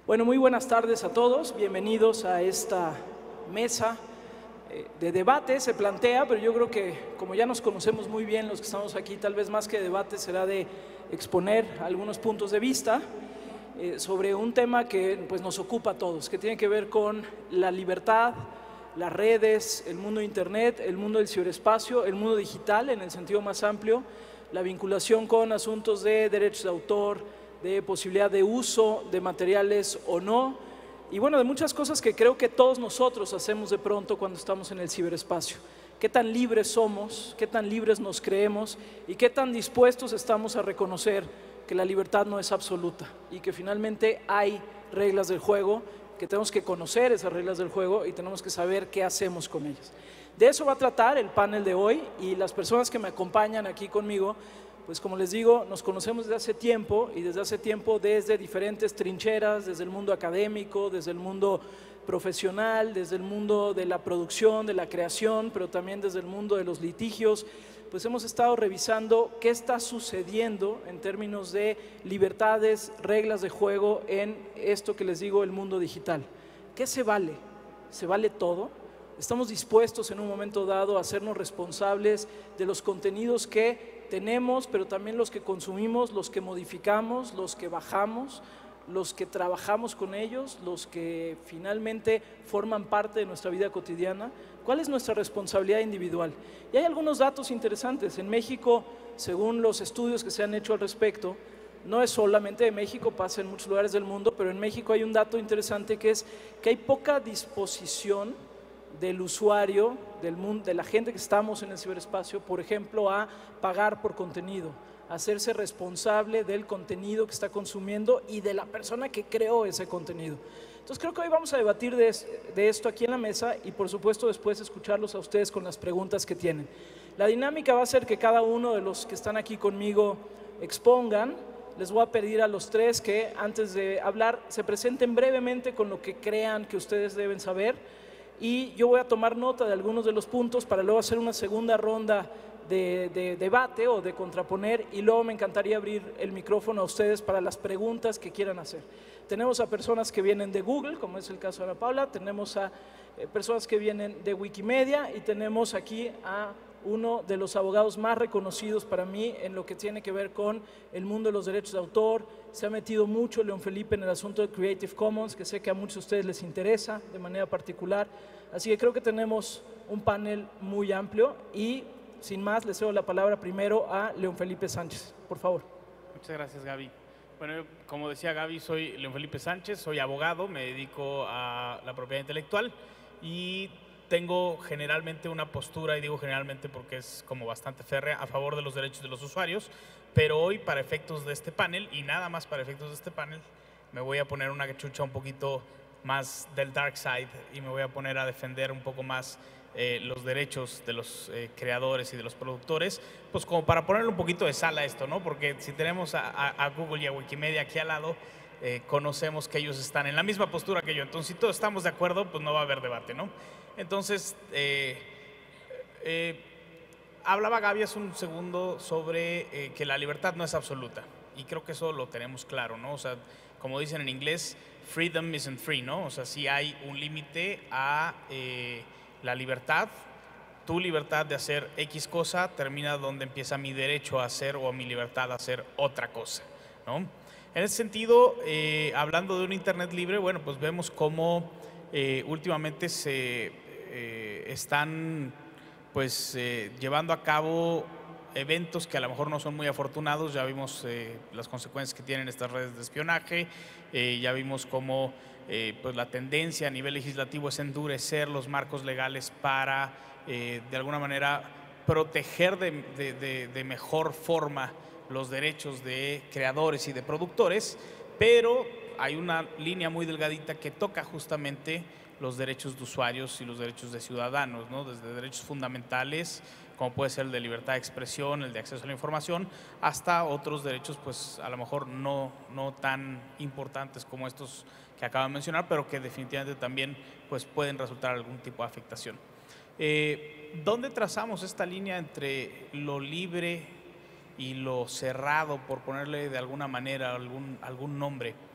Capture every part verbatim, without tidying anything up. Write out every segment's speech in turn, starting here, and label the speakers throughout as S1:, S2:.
S1: Bueno, muy buenas tardes a todos, bienvenidos a esta mesa eh, de debate. Se plantea, pero yo creo que como ya nos conocemos muy bien los que estamos aquí, tal vez más que debate será de exponer algunos puntos de vista eh, sobre un tema que pues, nos ocupa a todos, que tiene que ver con la libertad, las redes, el mundo de Internet, el mundo del ciberespacio, el mundo digital en el sentido más amplio, la vinculación con asuntos de derechos de autor, de posibilidad de uso de materiales o no, y bueno, de muchas cosas que creo que todos nosotros hacemos de pronto cuando estamos en el ciberespacio. Qué tan libres somos, qué tan libres nos creemos y qué tan dispuestos estamos a reconocer que la libertad no es absoluta y que finalmente hay reglas del juego, que tenemos que conocer esas reglas del juego y tenemos que saber qué hacemos con ellas. De eso va a tratar el panel de hoy, y las personas que me acompañan aquí conmigo, pues como les digo, nos conocemos desde hace tiempo y desde hace tiempo desde diferentes trincheras, desde el mundo académico, desde el mundo profesional, desde el mundo de la producción, de la creación, pero también desde el mundo de los litigios. Pues hemos estado revisando qué está sucediendo en términos de libertades, reglas de juego en esto que les digo, el mundo digital. ¿Qué se vale? ¿Se vale todo? ¿Estamos dispuestos en un momento dado a hacernos responsables de los contenidos que tenemos, pero también los que consumimos, los que modificamos, los que bajamos, los que trabajamos con ellos, los que finalmente forman parte de nuestra vida cotidiana? ¿Cuál es nuestra responsabilidad individual? Y hay algunos datos interesantes. En México, según los estudios que se han hecho al respecto, no es solamente de México, pasa en muchos lugares del mundo, pero en México hay un dato interesante que es que hay poca disposición del usuario, del mundo, de la gente que estamos en el ciberespacio, por ejemplo, a pagar por contenido, a hacerse responsable del contenido que está consumiendo y de la persona que creó ese contenido. Entonces creo que hoy vamos a debatir de, de esto aquí en la mesa y por supuesto después escucharlos a ustedes con las preguntas que tienen. La dinámica va a ser que cada uno de los que están aquí conmigo expongan. Les voy a pedir a los tres que antes de hablar se presenten brevemente con lo que crean que ustedes deben saber, y yo voy a tomar nota de algunos de los puntos para luego hacer una segunda ronda de, de debate o de contraponer, y luego me encantaría abrir el micrófono a ustedes para las preguntas que quieran hacer. Tenemos a personas que vienen de Google, como es el caso de Ana Paula, tenemos a eh, personas que vienen de Wikimedia y tenemos aquí a uno de los abogados más reconocidos para mí en lo que tiene que ver con el mundo de los derechos de autor. Se ha metido mucho León Felipe en el asunto de Creative Commons, que sé que a muchos de ustedes les interesa de manera particular. Así que creo que tenemos un panel muy amplio y sin más le cedo la palabra primero a León Felipe Sánchez, por favor.
S2: Muchas gracias, Gaby. Bueno, como decía Gaby, soy León Felipe Sánchez, soy abogado, me dedico a la propiedad intelectual y tengo generalmente una postura, y digo generalmente porque es como bastante férrea, a favor de los derechos de los usuarios, pero hoy para efectos de este panel, y nada más para efectos de este panel, me voy a poner una cachucha un poquito más del dark side y me voy a poner a defender un poco más eh, los derechos de los eh, creadores y de los productores, pues como para ponerle un poquito de sal a esto, ¿no? Porque si tenemos a, a, a Google y a Wikimedia aquí al lado, eh, conocemos que ellos están en la misma postura que yo, entonces si todos estamos de acuerdo, pues no va a haber debate, ¿no? Entonces, eh, eh, hablaba Gaby hace un segundo sobre eh, que la libertad no es absoluta, y creo que eso lo tenemos claro, ¿no? O sea, como dicen en inglés, freedom isn't free, ¿no? O sea, sí hay un límite a eh, la libertad. Tu libertad de hacer X cosa termina donde empieza mi derecho a hacer, o mi libertad a hacer otra cosa, ¿no? En ese sentido, eh, hablando de un Internet libre, bueno, pues vemos cómo eh, últimamente se eh, están pues eh, llevando a cabo eventos que a lo mejor no son muy afortunados. Ya vimos eh, las consecuencias que tienen estas redes de espionaje, eh, ya vimos cómo eh, pues la tendencia a nivel legislativo es endurecer los marcos legales para eh, de alguna manera proteger de, de, de, de mejor forma los derechos de creadores y de productores, pero hay una línea muy delgadita que toca justamente los derechos de usuarios y los derechos de ciudadanos, ¿no? Desde derechos fundamentales, como puede ser el de libertad de expresión, el de acceso a la información, hasta otros derechos, pues a lo mejor no, no tan importantes como estos que acabo de mencionar, pero que definitivamente también pues, pueden resultar algún tipo de afectación. Eh, ¿Dónde trazamos esta línea entre lo libre y lo cerrado, por ponerle de alguna manera algún, algún nombre?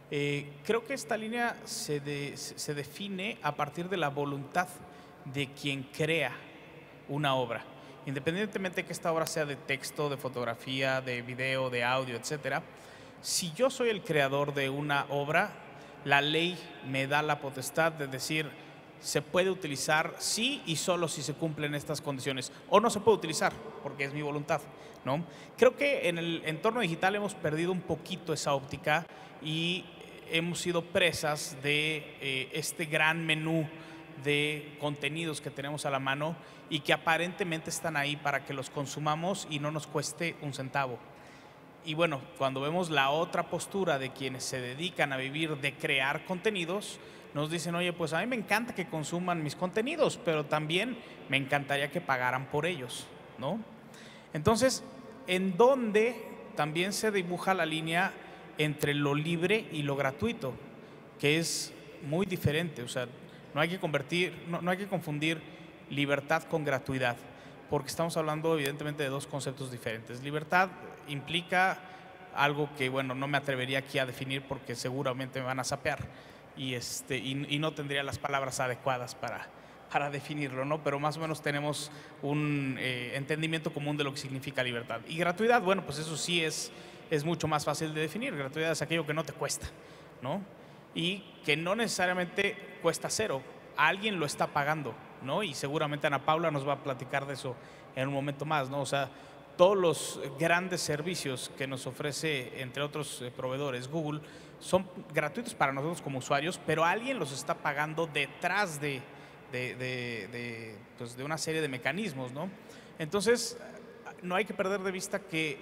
S2: Eh, creo que esta línea se, de, se define a partir de la voluntad de quien crea una obra. Independientemente de que esta obra sea de texto, de fotografía, de video, de audio, etcétera, si yo soy el creador de una obra, la ley me da la potestad de decir, se puede utilizar sí y solo si se cumplen estas condiciones, o no se puede utilizar, porque es mi voluntad, ¿no? Creo que en el entorno digital hemos perdido un poquito esa óptica y hemos sido presas de eh, este gran menú de contenidos que tenemos a la mano y que aparentemente están ahí para que los consumamos y no nos cueste un centavo. Y bueno, cuando vemos la otra postura de quienes se dedican a vivir de crear contenidos, nos dicen, oye, pues a mí me encanta que consuman mis contenidos, pero también me encantaría que pagaran por ellos, ¿no? Entonces, ¿en dónde también se dibuja la línea entre lo libre y lo gratuito? Que es muy diferente, o sea, no hay que convertir, no, no hay que confundir libertad con gratuidad, porque estamos hablando evidentemente de dos conceptos diferentes. Libertad implica algo que, bueno, no me atrevería aquí a definir porque seguramente me van a sapear y, este, y, y no tendría las palabras adecuadas para, para definirlo, ¿no? Pero más o menos tenemos un eh, entendimiento común de lo que significa libertad. Y gratuidad, bueno, pues eso sí es, es mucho más fácil de definir. Gratuidad es aquello que no te cuesta, ¿no? Y que no necesariamente cuesta cero, alguien lo está pagando, ¿no? Y seguramente Ana Paula nos va a platicar de eso en un momento más, ¿no? O sea, todos los grandes servicios que nos ofrece, entre otros proveedores, Google, son gratuitos para nosotros como usuarios, pero alguien los está pagando detrás de, de, de, de, pues de una serie de mecanismos, ¿no? Entonces, no hay que perder de vista que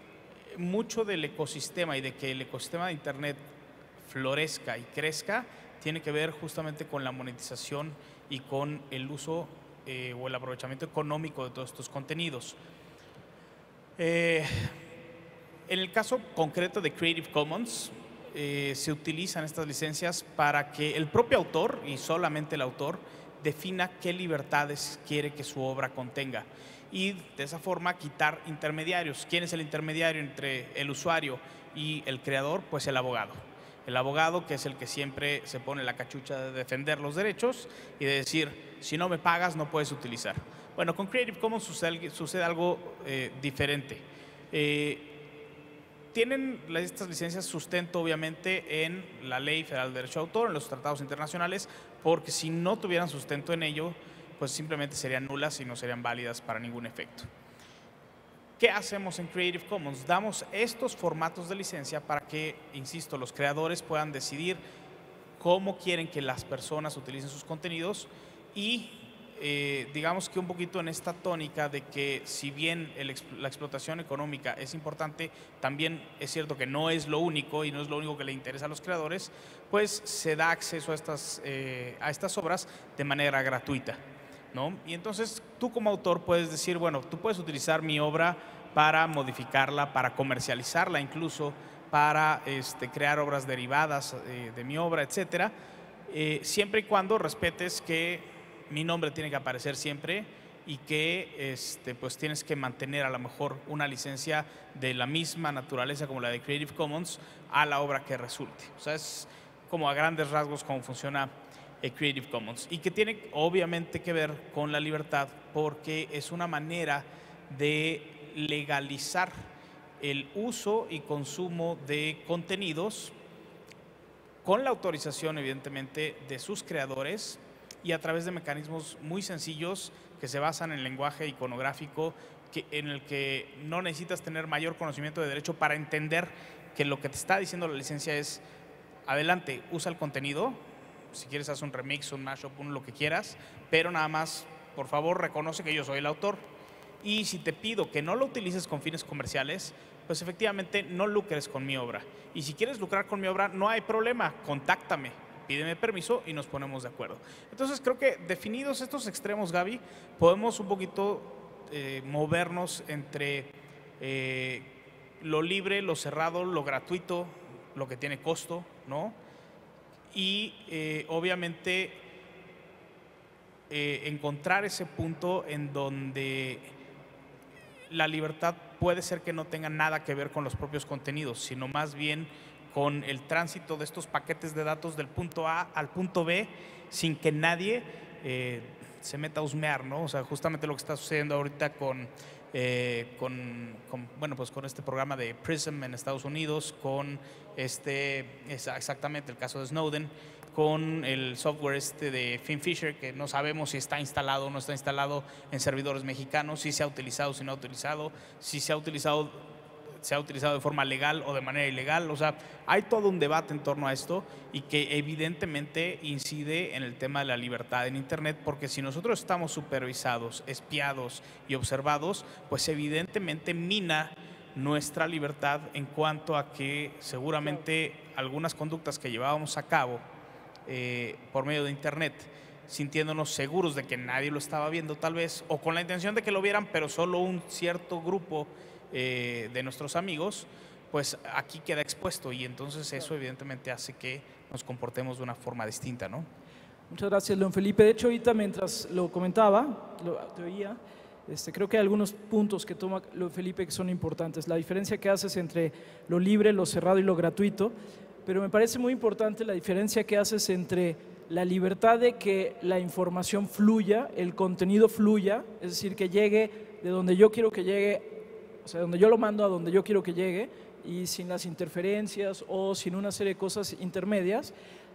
S2: mucho del ecosistema y de que el ecosistema de Internet florezca y crezca tiene que ver justamente con la monetización y con el uso eh, o el aprovechamiento económico de todos estos contenidos. Eh, en el caso concreto de Creative Commons, eh, se utilizan estas licencias para que el propio autor, y solamente el autor, defina qué libertades quiere que su obra contenga y de esa forma quitar intermediarios. ¿Quién es el intermediario entre el usuario y el creador? Pues el abogado. El abogado, que es el que siempre se pone la cachucha de defender los derechos y de decir, si no me pagas no puedes utilizar. Bueno, con Creative Commons sucede, sucede algo eh, diferente. Eh, tienen estas licencias sustento obviamente en la Ley Federal de Derecho de Autor, en los tratados internacionales, porque si no tuvieran sustento en ello, pues simplemente serían nulas y no serían válidas para ningún efecto. ¿Qué hacemos en Creative Commons? Damos estos formatos de licencia para que, insisto, los creadores puedan decidir cómo quieren que las personas utilicen sus contenidos y eh, digamos que un poquito en esta tónica de que si bien el, la explotación económica es importante, también es cierto que no es lo único y no es lo único que le interesa a los creadores, pues se da acceso a estas, eh, a estas obras de manera gratuita, ¿no? Y entonces tú como autor puedes decir, bueno, tú puedes utilizar mi obra para modificarla, para comercializarla incluso, para este, crear obras derivadas eh, de mi obra, etcétera, eh, siempre y cuando respetes que mi nombre tiene que aparecer siempre y que este, pues tienes que mantener a lo mejor una licencia de la misma naturaleza como la de Creative Commons a la obra que resulte. O sea, es como a grandes rasgos cómo funciona Creative Commons y que tiene obviamente que ver con la libertad porque es una manera de legalizar el uso y consumo de contenidos con la autorización evidentemente de sus creadores y a través de mecanismos muy sencillos que se basan en el lenguaje iconográfico que, en el que no necesitas tener mayor conocimiento de derecho para entender que lo que te está diciendo la licencia es adelante, usa el contenido. Si quieres hacer un remix, un mashup, un lo que quieras, pero nada más, por favor, reconoce que yo soy el autor. Y si te pido que no lo utilices con fines comerciales, pues efectivamente no lucres con mi obra. Y si quieres lucrar con mi obra, no hay problema, contáctame, pídeme permiso y nos ponemos de acuerdo. Entonces creo que definidos estos extremos, Gaby, podemos un poquito eh, movernos entre eh, lo libre, lo cerrado, lo gratuito, lo que tiene costo, ¿no? Y eh, obviamente eh, encontrar ese punto en donde la libertad puede ser que no tenga nada que ver con los propios contenidos, sino más bien con el tránsito de estos paquetes de datos del punto A al punto B sin que nadie eh, se meta a husmear, ¿no? O sea, justamente lo que está sucediendo ahorita con, eh, con, con, bueno, pues con este programa de PRISM en Estados Unidos, con este, exactamente el caso de Snowden, con el software este de FinFisher, que no sabemos si está instalado o no está instalado en servidores mexicanos, si se ha utilizado, si no ha utilizado, si se ha utilizado, se ha utilizado de forma legal o de manera ilegal. O sea, hay todo un debate en torno a esto y que evidentemente incide en el tema de la libertad en Internet, porque si nosotros estamos supervisados, espiados y observados, pues evidentemente mina nuestra libertad en cuanto a que seguramente algunas conductas que llevábamos a cabo Eh, por medio de Internet, sintiéndonos seguros de que nadie lo estaba viendo tal vez, o con la intención de que lo vieran, pero solo un cierto grupo eh, de nuestros amigos, pues aquí queda expuesto y entonces eso evidentemente hace que nos comportemos de una forma distinta, ¿no?
S1: Muchas gracias, León Felipe. De hecho, ahorita mientras lo comentaba, lo, te oía, este, creo que hay algunos puntos que toma León Felipe que son importantes. La diferencia que haces entre lo libre, lo cerrado y lo gratuito. Pero me parece muy importante la diferencia que haces entre la libertad de que la información fluya, el contenido fluya, es decir, que llegue de donde yo quiero que llegue, o sea, donde yo lo mando a donde yo quiero que llegue, y sin las interferencias o sin una serie de cosas intermedias.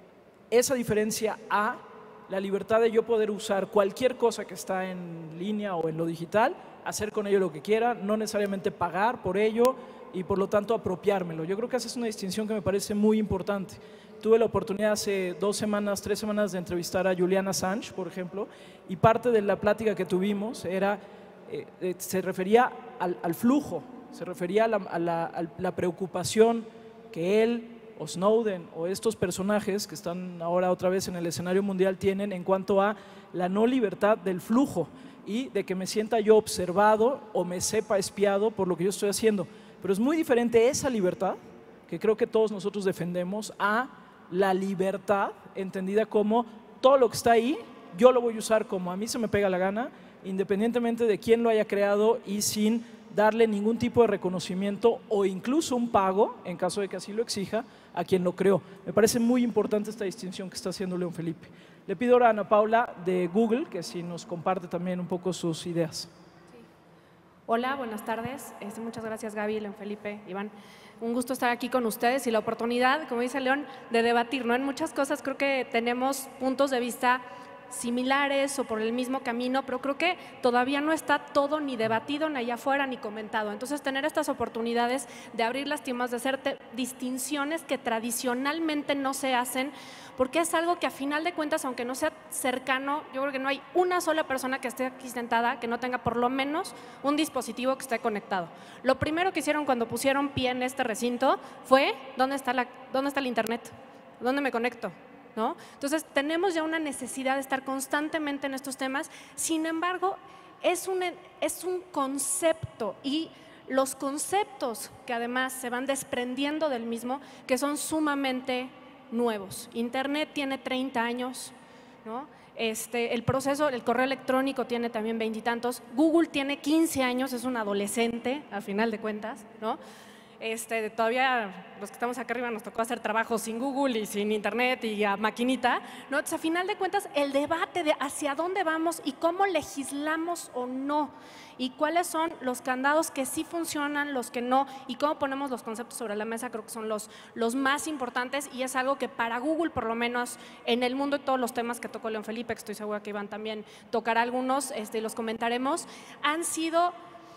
S1: Esa diferencia a la libertad de yo poder usar cualquier cosa que está en línea o en lo digital, hacer con ello lo que quiera, no necesariamente pagar por ello, y por lo tanto apropiármelo. Yo creo que esa es una distinción que me parece muy importante. Tuve la oportunidad hace dos semanas, tres semanas de entrevistar a Julian Assange, por ejemplo, y parte de la plática que tuvimos era, eh, eh, se refería al, al flujo, se refería a la, a, la, a la preocupación que él o Snowden o estos personajes que están ahora otra vez en el escenario mundial tienen en cuanto a la no libertad del flujo y de que me sienta yo observado o me sepa espiado por lo que yo estoy haciendo. Pero es muy diferente esa libertad, que creo que todos nosotros defendemos, a la libertad entendida como todo lo que está ahí, yo lo voy a usar como a mí se me pega la gana, independientemente de quién lo haya creado y sin darle ningún tipo de reconocimiento o incluso un pago, en caso de que así lo exija, a quien lo creó. Me parece muy importante esta distinción que está haciendo León Felipe. Le pido ahora a Ana Paula de Google que si nos comparte también un poco sus ideas.
S3: Hola, buenas tardes. Este, muchas gracias, Gaby, León Felipe, Iván. Un gusto estar aquí con ustedes y la oportunidad, como dice León, de debatir, ¿no? En muchas cosas creo que tenemos puntos de vista similares o por el mismo camino, pero creo que todavía no está todo ni debatido, ni allá afuera, ni comentado. Entonces, tener estas oportunidades de abrir las tiendas, de hacer distinciones que tradicionalmente no se hacen, porque es algo que a final de cuentas, aunque no sea cercano, yo creo que no hay una sola persona que esté aquí sentada que no tenga por lo menos un dispositivo que esté conectado. Lo primero que hicieron cuando pusieron pie en este recinto fue, ¿dónde está, la, dónde está el internet? ¿Dónde me conecto? ¿No? Entonces, tenemos ya una necesidad de estar constantemente en estos temas. Sin embargo, es un, es un concepto y los conceptos que además se van desprendiendo del mismo, que son sumamente nuevos. Internet tiene treinta años, ¿no? Este, el proceso, el correo electrónico tiene también veintitantos. Google tiene quince años, es un adolescente, a final de cuentas, ¿no? Este, todavía los que estamos acá arriba nos tocó hacer trabajo sin Google y sin internet y a maquinita, ¿no? Entonces, a final de cuentas, el debate de hacia dónde vamos y cómo legislamos o no, y cuáles son los candados que sí funcionan, los que no, y cómo ponemos los conceptos sobre la mesa, creo que son los, los más importantes, y es algo que para Google, por lo menos en el mundo, y todos los temas que tocó León Felipe, que estoy segura que Iván también tocará algunos, este, y los comentaremos, han sido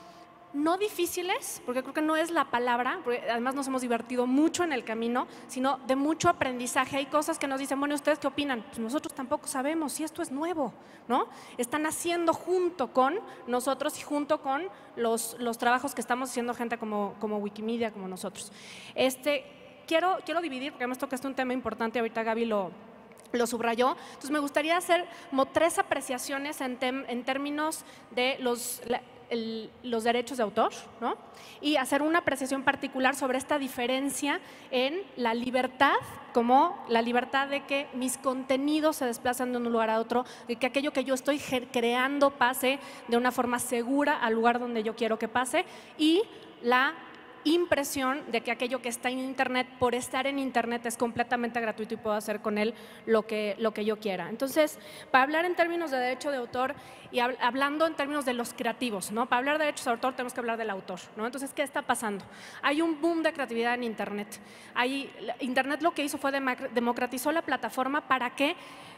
S3: no difíciles, porque creo que no es la palabra, porque además nos hemos divertido mucho en el camino, sino de mucho aprendizaje. Hay cosas que nos dicen, bueno, ¿ustedes qué opinan? Pues nosotros tampoco sabemos si esto es nuevo, ¿no? Están haciendo junto con nosotros y junto con los, los trabajos que estamos haciendo gente como, como Wikimedia, como nosotros. Este, quiero, quiero dividir, porque además tocaste un tema importante, ahorita Gaby lo… lo subrayó. Entonces, me gustaría hacer como tres apreciaciones en, tem, en términos de los… La, El, los derechos de autor, ¿no? Y hacer una apreciación particular sobre esta diferencia en la libertad, como la libertad de que mis contenidos se desplazan de un lugar a otro, de que aquello que yo estoy creando pase de una forma segura al lugar donde yo quiero que pase, y la impresión de que aquello que está en Internet, por estar en Internet, es completamente gratuito y puedo hacer con él lo que, lo que yo quiera. Entonces, para hablar en términos de derecho de autor y hab hablando en términos de los creativos, ¿no? Para hablar de derechos de autor tenemos que hablar del autor, ¿no? Entonces, ¿qué está pasando? Hay un boom de creatividad en Internet. Hay, Internet lo que hizo fue democratizó la plataforma para que,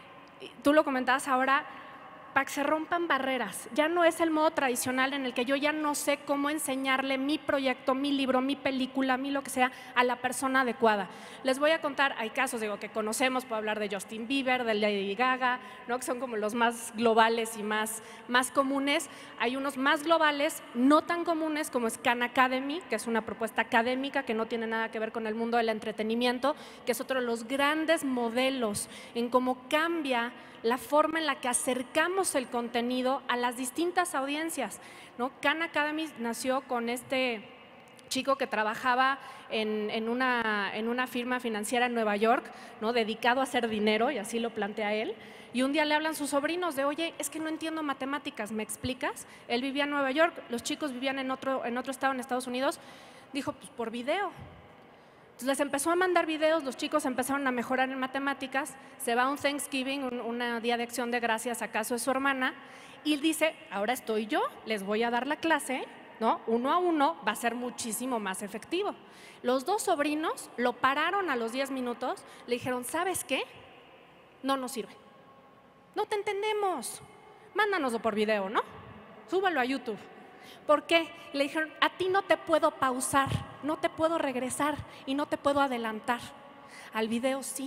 S3: tú lo comentabas ahora, para que se rompan barreras. Ya no es el modo tradicional en el que yo ya no sé cómo enseñarle mi proyecto, mi libro, mi película, mi lo que sea, a la persona adecuada. Les voy a contar, hay casos digo, que conocemos, puedo hablar de Justin Bieber, de Lady Gaga, ¿no? Que son como los más globales y más, más comunes. Hay unos más globales, no tan comunes, como es Khan Academy, que es una propuesta académica que no tiene nada que ver con el mundo del entretenimiento, que es otro de los grandes modelos en cómo cambia la forma en la que acercamos el contenido a las distintas audiencias, ¿no? Khan Academy nació con este chico que trabajaba en, en, una, en una firma financiera en Nueva York, ¿no? Dedicado a hacer dinero, y así lo plantea él. Y un día le hablan sus sobrinos de, oye, es que no entiendo matemáticas, ¿me explicas? Él vivía en Nueva York, los chicos vivían en otro, en otro estado en Estados Unidos. Dijo, pues por video. Entonces les empezó a mandar videos, los chicos empezaron a mejorar en matemáticas, se va a un Thanksgiving, un una día de acción de gracias a casa de su hermana, y dice, ahora estoy yo, les voy a dar la clase, ¿no? Uno a uno va a ser muchísimo más efectivo. Los dos sobrinos lo pararon a los diez minutos, le dijeron, ¿sabes qué? No nos sirve. No te entendemos, mándanoslo por video, ¿no? Súbalo a YouTube. ¿Por qué? Le dijeron, a ti no te puedo pausar, no te puedo regresar y no te puedo adelantar. Al video sí.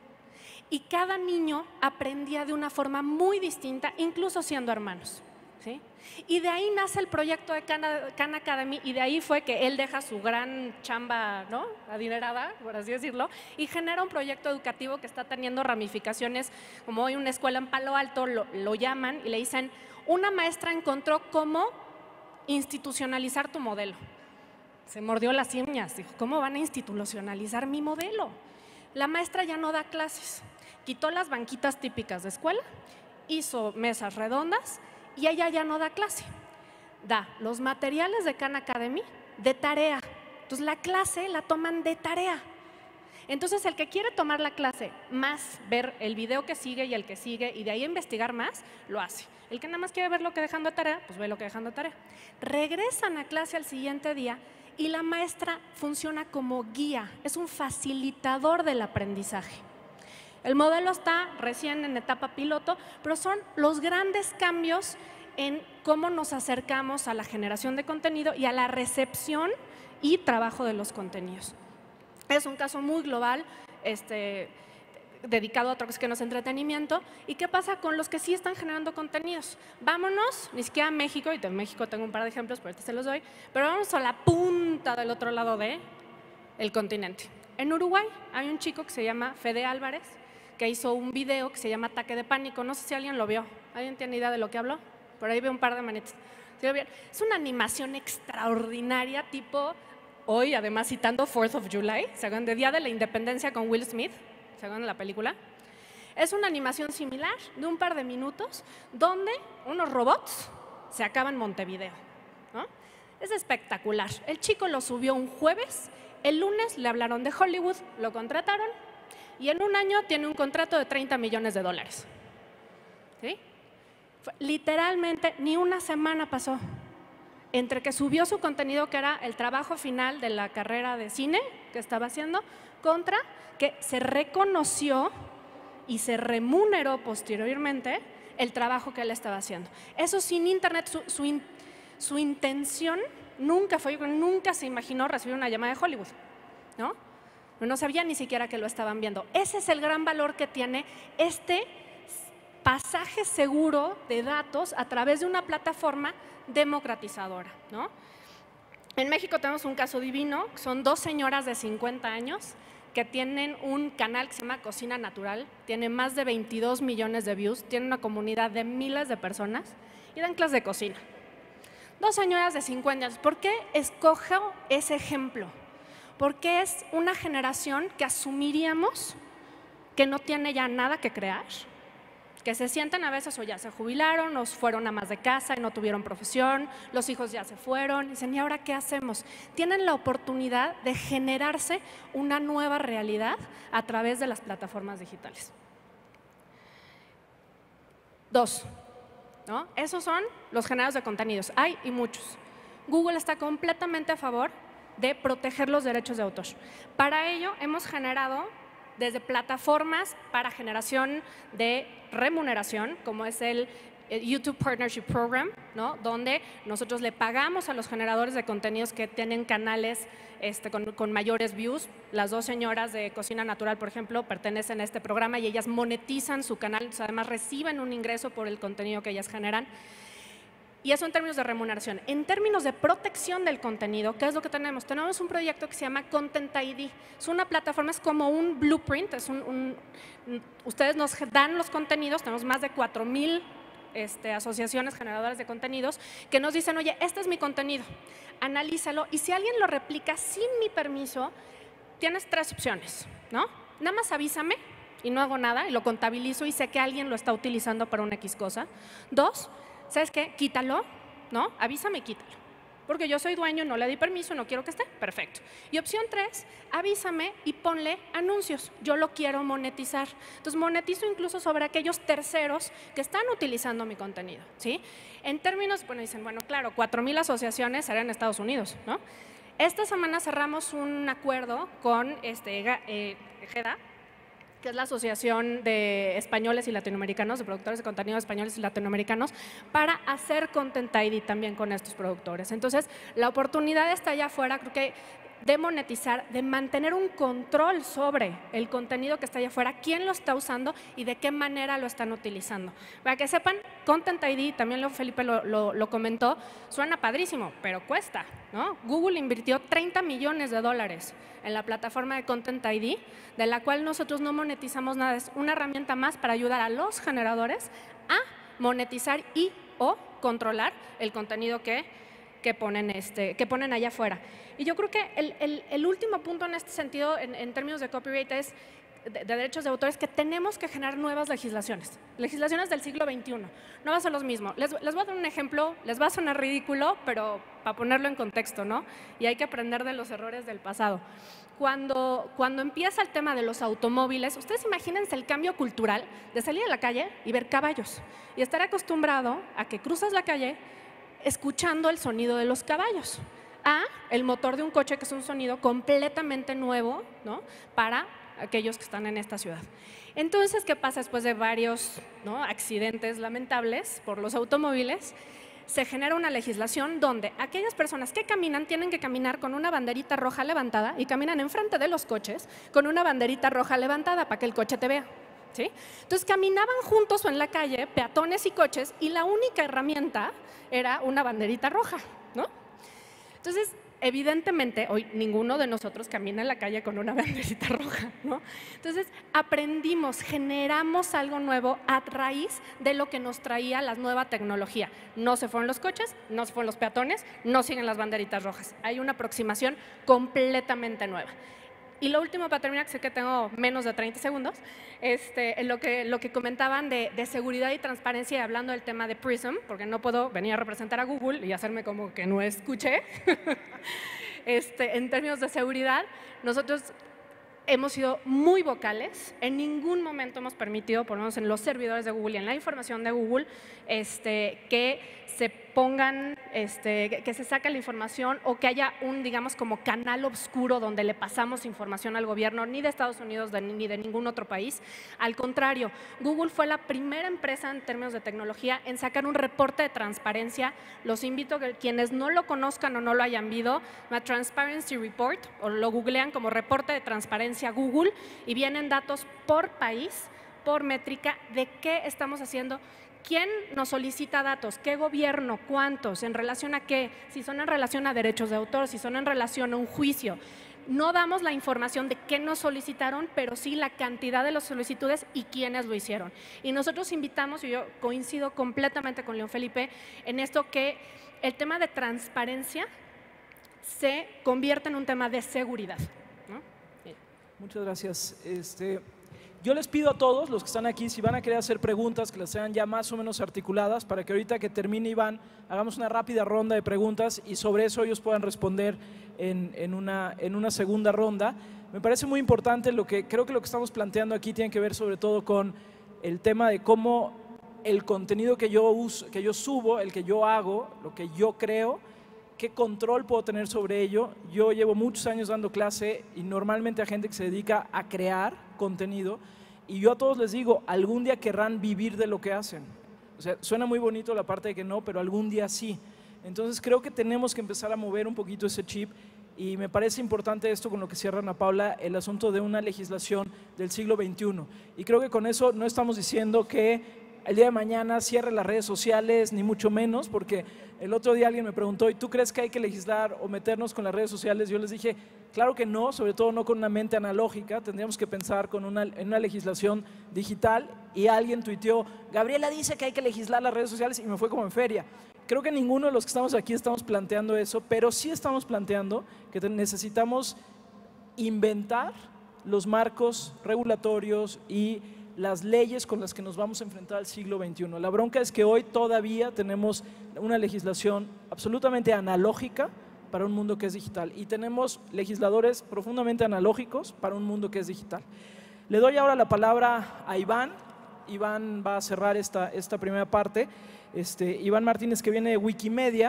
S3: Y cada niño aprendía de una forma muy distinta, incluso siendo hermanos, ¿sí? Y de ahí nace el proyecto de Khan, Khan Academy, y de ahí fue que él deja su gran chamba, ¿no? Adinerada, por así decirlo, y genera un proyecto educativo que está teniendo ramificaciones, como hoy una escuela en Palo Alto lo, lo llaman y le dicen, una maestra encontró cómo institucionalizar tu modelo. Se mordió las uñas, dijo, ¿cómo van a institucionalizar mi modelo? La maestra ya no da clases, quitó las banquitas típicas de escuela, hizo mesas redondas y ella ya no da clase. Da los materiales de Khan Academy de tarea. Entonces la clase la toman de tarea. Entonces el que quiere tomar la clase más ver el video que sigue y el que sigue y de ahí investigar más, lo hace. El que nada más quiere ver lo que dejando de tarea, pues ve lo que dejando de tarea. Regresan a clase al siguiente día y la maestra funciona como guía, es un facilitador del aprendizaje. El modelo está recién en etapa piloto, pero son los grandes cambios en cómo nos acercamos a la generación de contenido y a la recepción y trabajo de los contenidos. Es un caso muy global, este, dedicado a otra cosa que no es entretenimiento. ¿Y qué pasa con los que sí están generando contenidos? Vámonos, ni siquiera a México, y en México tengo un par de ejemplos, pero ahorita se los doy, pero vamos a la punta del otro lado del continente. En Uruguay hay un chico que se llama Fede Álvarez, que hizo un video que se llama Ataque de Pánico. No sé si alguien lo vio. ¿Alguien tiene idea de lo que habló? Por ahí veo un par de manitas. ¿Sí lo vieron? Es una animación extraordinaria, tipo, hoy además citando fourth of July, ¿se acuerdan? De Día de la Independencia con Will Smith, ¿se acuerdan de la película? Es una animación similar de un par de minutos donde unos robots se acaban en Montevideo, ¿no? Es espectacular. El chico lo subió un jueves, el lunes le hablaron de Hollywood, lo contrataron y en un año tiene un contrato de treinta millones de dólares. ¿Sí? Literalmente ni una semana pasó entre que subió su contenido, que era el trabajo final de la carrera de cine que estaba haciendo, contra que se reconoció y se remuneró posteriormente el trabajo que él estaba haciendo. Eso sin internet, su, su, in, su intención nunca fue, nunca se imaginó recibir una llamada de Hollywood, ¿no? No sabía ni siquiera que lo estaban viendo. Ese es el gran valor que tiene este pasaje seguro de datos a través de una plataforma democratizadora, ¿no? En México tenemos un caso divino, son dos señoras de cincuenta años que tienen un canal que se llama Cocina Natural, tiene más de veintidós millones de views, tiene una comunidad de miles de personas y dan clases de cocina. Dos señoras de cincuenta años. ¿Por qué escojo ese ejemplo? Porque es una generación que asumiríamos que no tiene ya nada que crear, que se sientan a veces o ya se jubilaron, o fueron amas de casa y no tuvieron profesión, los hijos ya se fueron, dicen, ¿y ahora qué hacemos? Tienen la oportunidad de generarse una nueva realidad a través de las plataformas digitales. Dos, ¿no? Esos son los generadores de contenidos, hay y muchos. Google está completamente a favor de proteger los derechos de autor. Para ello hemos generado desde plataformas para generación de remuneración, como es el YouTube Partnership Program, ¿no? Donde nosotros le pagamos a los generadores de contenidos que tienen canales este, con, con mayores views. Las dos señoras de Cocina Natural, por ejemplo, pertenecen a este programa y ellas monetizan su canal, o sea, además reciben un ingreso por el contenido que ellas generan. Y eso en términos de remuneración. En términos de protección del contenido, ¿qué es lo que tenemos? Tenemos un proyecto que se llama Content I D. Es una plataforma, es como un blueprint. Es un, un, ustedes nos dan los contenidos, tenemos más de cuatro mil este, asociaciones generadoras de contenidos que nos dicen, oye, este es mi contenido, analízalo. Y si alguien lo replica sin mi permiso, tienes tres opciones, ¿no? Nada más avísame y no hago nada y lo contabilizo y sé que alguien lo está utilizando para una X cosa. Dos, ¿sabes qué? Quítalo, ¿no? Avísame y quítalo. Porque yo soy dueño, no le di permiso, no quiero que esté. Perfecto. Y opción tres, avísame y ponle anuncios. Yo lo quiero monetizar. Entonces, monetizo incluso sobre aquellos terceros que están utilizando mi contenido, ¿sí? En términos, bueno, dicen, bueno, claro, cuatro mil asociaciones serán en Estados Unidos, ¿no? Esta semana cerramos un acuerdo con este, eh, GEDA, que es la Asociación de Españoles y Latinoamericanos, de productores de contenido españoles y latinoamericanos, para hacer Content I D también con estos productores. Entonces, la oportunidad está allá afuera, creo que de monetizar, de mantener un control sobre el contenido que está allá afuera, quién lo está usando y de qué manera lo están utilizando. Para que sepan, Content I D, también lo, Felipe lo, lo, lo comentó, suena padrísimo, pero cuesta, ¿no? Google invirtió treinta millones de dólares en la plataforma de Content I D, de la cual nosotros no monetizamos nada. Es una herramienta más para ayudar a los generadores a monetizar y o controlar el contenido que, que, ponen, este, que ponen allá afuera. Y yo creo que el, el, el último punto en este sentido, en, en términos de copyright, es de, de derechos de autor, es que tenemos que generar nuevas legislaciones, legislaciones del siglo veintiuno. No va a ser lo mismo. Les, les voy a dar un ejemplo, les va a sonar ridículo, pero para ponerlo en contexto, ¿no? Y hay que aprender de los errores del pasado. Cuando, cuando empieza el tema de los automóviles, ustedes imagínense el cambio cultural de salir a la calle y ver caballos y estar acostumbrado a que cruzas la calle escuchando el sonido de los caballos, a el motor de un coche, que es un sonido completamente nuevo, ¿no? Para aquellos que están en esta ciudad. Entonces, ¿qué pasa después de varios, ¿no? accidentes lamentables por los automóviles? Se genera una legislación donde aquellas personas que caminan tienen que caminar con una banderita roja levantada y caminan enfrente de los coches con una banderita roja levantada para que el coche te vea, ¿sí? Entonces, caminaban juntos en la calle, peatones y coches, y la única herramienta era una banderita roja, ¿no? Entonces, evidentemente, hoy ninguno de nosotros camina en la calle con una banderita roja, ¿no? Entonces, aprendimos, generamos algo nuevo a raíz de lo que nos traía la nueva tecnología. No se fueron los coches, no se fueron los peatones, no siguen las banderitas rojas. Hay una aproximación completamente nueva. Y lo último, para terminar, que sé que tengo menos de treinta segundos, este, lo, que, lo que comentaban de, de seguridad y transparencia, y hablando del tema de Prism, porque no puedo venir a representar a Google y hacerme como que no escuché. este, en términos de seguridad, nosotros hemos sido muy vocales. En ningún momento hemos permitido, por lo menos en los servidores de Google y en la información de Google, este, que se pongan, este, que se saque la información o que haya un, digamos, como canal oscuro donde le pasamos información al gobierno, ni de Estados Unidos de, ni de ningún otro país. Al contrario, Google fue la primera empresa en términos de tecnología en sacar un reporte de transparencia. Los invito a que quienes no lo conozcan o no lo hayan visto, la Transparency Report, o lo googlean como reporte de transparencia Google, y vienen datos por país, por métrica, de qué estamos haciendo. ¿Quién nos solicita datos? ¿Qué gobierno? ¿Cuántos? ¿En relación a qué? Si son en relación a derechos de autor, si son en relación a un juicio. No damos la información de qué nos solicitaron, pero sí la cantidad de las solicitudes y quiénes lo hicieron. Y nosotros invitamos, y yo coincido completamente con León Felipe, en esto que el tema de transparencia se convierte en un tema de seguridad, ¿no?
S1: Muchas gracias. Este, Yo les pido a todos los que están aquí, si van a querer hacer preguntas, que las sean ya más o menos articuladas, para que ahorita que termine Iván, hagamos una rápida ronda de preguntas y sobre eso ellos puedan responder en, en, una, en una segunda ronda. Me parece muy importante, lo que creo que lo que estamos planteando aquí tiene que ver sobre todo con el tema de cómo el contenido que yo, uso, que yo subo, el que yo hago, lo que yo creo, qué control puedo tener sobre ello. Yo llevo muchos años dando clase y normalmente a gente que se dedica a crear contenido, y yo a todos les digo, algún día querrán vivir de lo que hacen. O sea, suena muy bonito la parte de que no, pero algún día sí. Entonces creo que tenemos que empezar a mover un poquito ese chip, y me parece importante esto con lo que cierra Ana Paula, el asunto de una legislación del siglo veintiuno. Y creo que con eso no estamos diciendo que el día de mañana cierre las redes sociales, ni mucho menos, porque el otro día alguien me preguntó, ¿y tú crees que hay que legislar o meternos con las redes sociales? Yo les dije, claro que no, sobre todo no con una mente analógica, tendríamos que pensar con una, en una legislación digital, y alguien tuiteó, Gabriela dice que hay que legislar las redes sociales, y me fue como en feria. Creo que ninguno de los que estamos aquí estamos planteando eso, pero sí estamos planteando que necesitamos inventar los marcos regulatorios y las leyes con las que nos vamos a enfrentar al siglo veintiuno. La bronca es que hoy todavía tenemos una legislación absolutamente analógica para un mundo que es digital, y tenemos legisladores profundamente analógicos para un mundo que es digital. Le doy ahora la palabra a Iván. Iván va a cerrar esta, esta primera parte. Este, Iván Martínez, que viene de Wikimedia,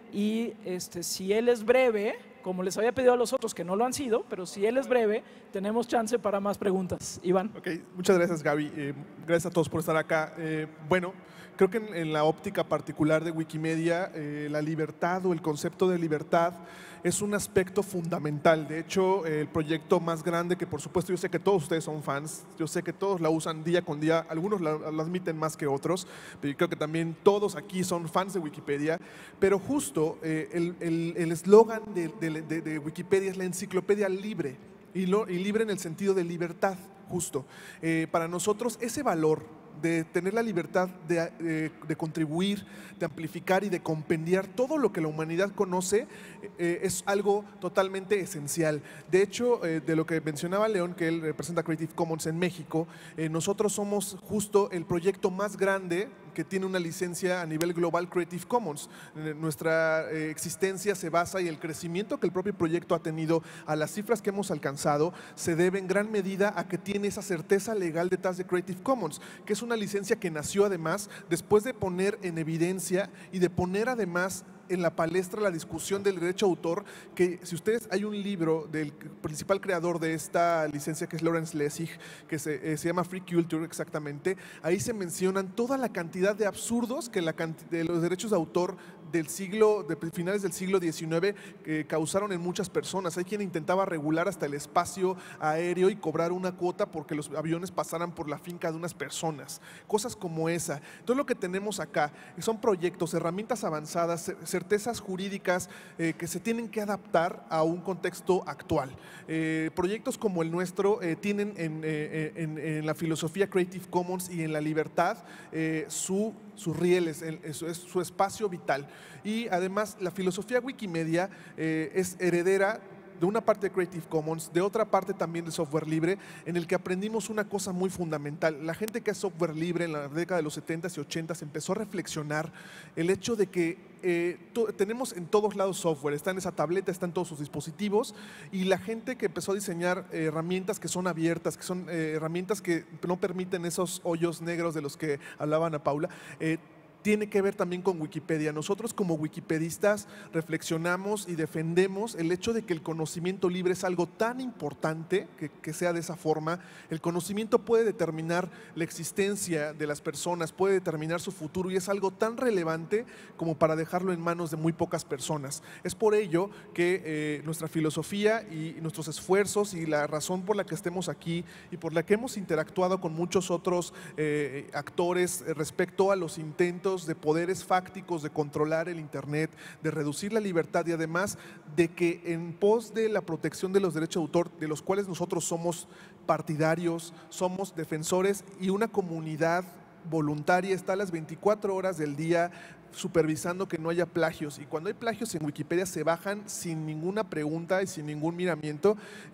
S1: y este, si él es breve, como les había pedido a los otros que no lo han sido, pero si él es breve, tenemos chance para más preguntas. Iván.
S4: Ok, muchas gracias, Gaby. Eh, gracias a todos por estar acá. Eh, bueno, creo que en, en la óptica particular de Wikimedia, eh, la libertad o el concepto de libertad es un aspecto fundamental. De hecho, eh, el proyecto más grande, que por supuesto yo sé que todos ustedes son fans, yo sé que todos la usan día con día, algunos la, la admiten más que otros, pero yo creo que también todos aquí son fans de Wikipedia, pero justo eh, el eslogan de, de, de, de Wikipedia es la enciclopedia libre, y, lo, y libre en el sentido de libertad, justo. Eh, para nosotros ese valor de tener la libertad de, de, de contribuir, de amplificar y de compendiar todo lo que la humanidad conoce, eh, es algo totalmente esencial. De hecho, eh, de lo que mencionaba León, que él representa Creative Commons en México, eh, nosotros somos justo el proyecto más grande que tiene una licencia a nivel global Creative Commons. Eh, nuestra eh, existencia se basa, y el crecimiento que el propio proyecto ha tenido a las cifras que hemos alcanzado se debe en gran medida a que tiene esa certeza legal detrás de Creative Commons, que es una licencia que nació además después de poner en evidencia y de poner además en la palestra la discusión del derecho a autor, que si ustedes, hay un libro del principal creador de esta licencia, que es Lawrence Lessig, que se, eh, se llama Free Culture exactamente, ahí se mencionan toda la cantidad de absurdos que la, de los derechos de autor del siglo, de finales del siglo diecinueve, que causaron en muchas personas. Hay quien intentaba regular hasta el espacio aéreo y cobrar una cuota porque los aviones pasaran por la finca de unas personas, cosas como esa. Entonces lo que tenemos acá son proyectos, herramientas avanzadas, certezas jurídicas eh, que se tienen que adaptar a un contexto actual. Eh, proyectos como el nuestro eh, tienen en, eh, en, en la filosofía Creative Commons y en la libertad eh, su, sus rieles, en, su, es su espacio vital. Y además la filosofía Wikimedia eh, es heredera de una parte de Creative Commons, de otra parte también de software libre, en el que aprendimos una cosa muy fundamental. La gente que es software libre en la década de los setentas y ochentas empezó a reflexionar el hecho de que eh, tenemos en todos lados software, está en esa tableta, está en todos sus dispositivos, y la gente que empezó a diseñar eh, herramientas que son abiertas, que son eh, herramientas que no permiten esos hoyos negros de los que hablaba Ana Paula, eh, tiene que ver también con Wikipedia. Nosotros como wikipedistas reflexionamos y defendemos el hecho de que el conocimiento libre es algo tan importante que, que sea de esa forma. El conocimiento puede determinar la existencia de las personas, puede determinar su futuro, y es algo tan relevante como para dejarlo en manos de muy pocas personas. Es por ello que eh, nuestra filosofía y nuestros esfuerzos y la razón por la que estemos aquí y por la que hemos interactuado con muchos otros eh, actores respecto a los intentos de poderes fácticos de controlar el Internet, de reducir la libertad, y además de que en pos de la protección de los derechos de autor, de los cuales nosotros somos partidarios, somos defensores, y una comunidad voluntaria está a las veinticuatro horas del día supervisando que no haya plagios, y cuando hay plagios en Wikipedia se bajan sin ninguna pregunta y sin ningún miramiento. Eh,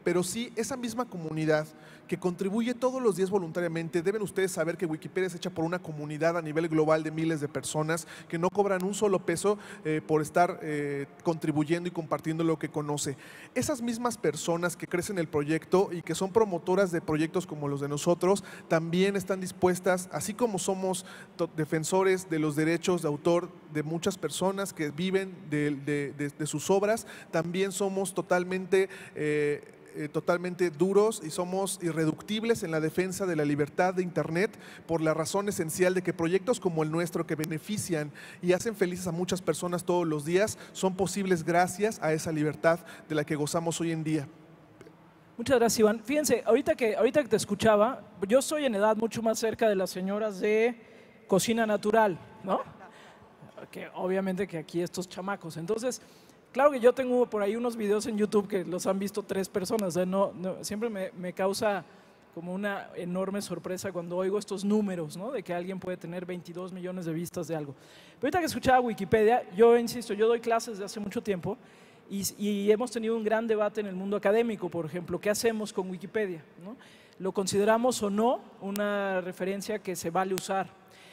S4: pero sí esa misma comunidad que contribuye todos los días voluntariamente. Deben ustedes saber que Wikipedia es hecha por una comunidad a nivel global de miles de personas que no cobran un solo peso eh, por estar eh, contribuyendo y compartiendo lo que conoce. Esas mismas personas que crecen el proyecto y que son promotoras de proyectos como los de nosotros, también están dispuestas, así como somos defensores de los derechos de autor de muchas personas que viven de, de, de, de sus obras, también somos totalmente... Eh, Eh, totalmente duros y somos irreductibles en la defensa de la libertad de Internet por la razón esencial de que proyectos como el nuestro, que benefician y hacen felices a muchas personas todos los días, son posibles gracias a esa libertad de la que gozamos hoy en día.
S1: Muchas gracias, Iván. Fíjense, ahorita que, ahorita que te escuchaba, yo estoy en edad mucho más cerca de las señoras de Cocina Natural, ¿no? Que obviamente que aquí estos chamacos. Entonces, claro que yo tengo por ahí unos videos en YouTube que los han visto tres personas. ¿eh? No, no, siempre me, me causa como una enorme sorpresa cuando oigo estos números, ¿no? De que alguien puede tener veintidós millones de vistas de algo. Pero ahorita que escuchaba Wikipedia, yo insisto, yo doy clases desde hace mucho tiempo y, y hemos tenido un gran debate en el mundo académico, por ejemplo, ¿qué hacemos con Wikipedia? ¿no? ¿Lo consideramos o no una referencia que se vale usar?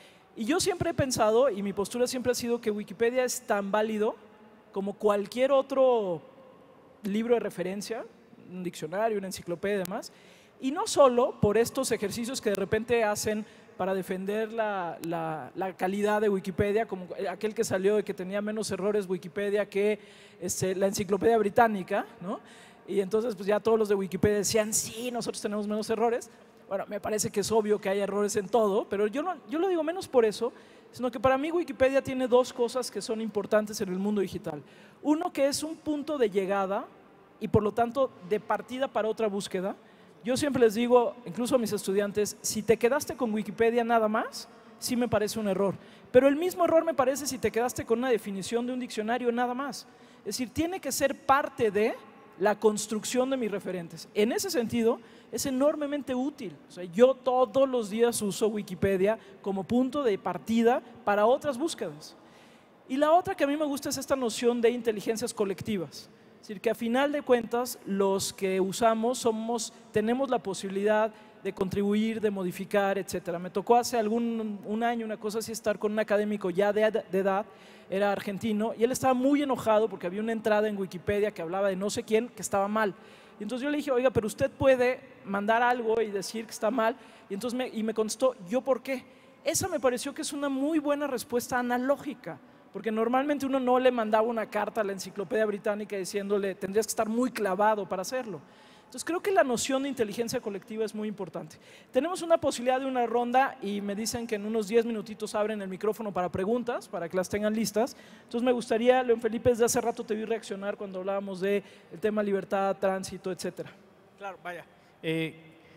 S1: Y yo siempre he pensado, y mi postura siempre ha sido que Wikipedia es tan válido como cualquier otro libro de referencia, un diccionario, una enciclopedia y demás, y no solo por estos ejercicios que de repente hacen para defender la, la, la calidad de Wikipedia, como aquel que salió de que tenía menos errores Wikipedia que este, la enciclopedia británica, ¿no? Y entonces pues ya todos los de Wikipedia decían, sí, nosotros tenemos menos errores. Bueno, me parece que es obvio que hay errores en todo, pero yo, no, yo lo digo menos por eso, sino que para mí Wikipedia tiene dos cosas que son importantes en el mundo digital. Uno, que es un punto de llegada y por lo tanto de partida para otra búsqueda. Yo siempre les digo, incluso a mis estudiantes, si te quedaste con Wikipedia nada más, sí me parece un error. Pero el mismo error me parece si te quedaste con una definición de un diccionario nada más. Es decir, tiene que ser parte de la construcción de mis referentes. En ese sentido, es enormemente útil. O sea, yo todos los días uso Wikipedia como punto de partida para otras búsquedas. Y la otra que a mí me gusta es esta noción de inteligencias colectivas. Es decir, que a final de cuentas, los que usamos somos, tenemos la posibilidad de contribuir, de modificar, etcétera. Me tocó hace algún un año, una cosa así, estar con un académico ya de, de edad, era argentino, y él estaba muy enojado porque había una entrada en Wikipedia que hablaba de no sé quién que estaba mal. Y entonces yo le dije, oiga, pero usted puede mandar algo y decir que está mal. Y entonces me, y me contestó, ¿yo por qué? Esa me pareció que es una muy buena respuesta analógica, porque normalmente uno no le mandaba una carta a la enciclopedia británica diciéndole, tendrías que estar muy clavado para hacerlo. Entonces creo que la noción de inteligencia colectiva es muy importante. Tenemos una posibilidad de una ronda y me dicen que en unos diez minutitos abren el micrófono para preguntas, para que las tengan listas. Entonces me gustaría, León Felipe, desde hace rato te vi reaccionar cuando hablábamos del tema libertad, tránsito, etcétera.
S2: Claro, vaya. Eh,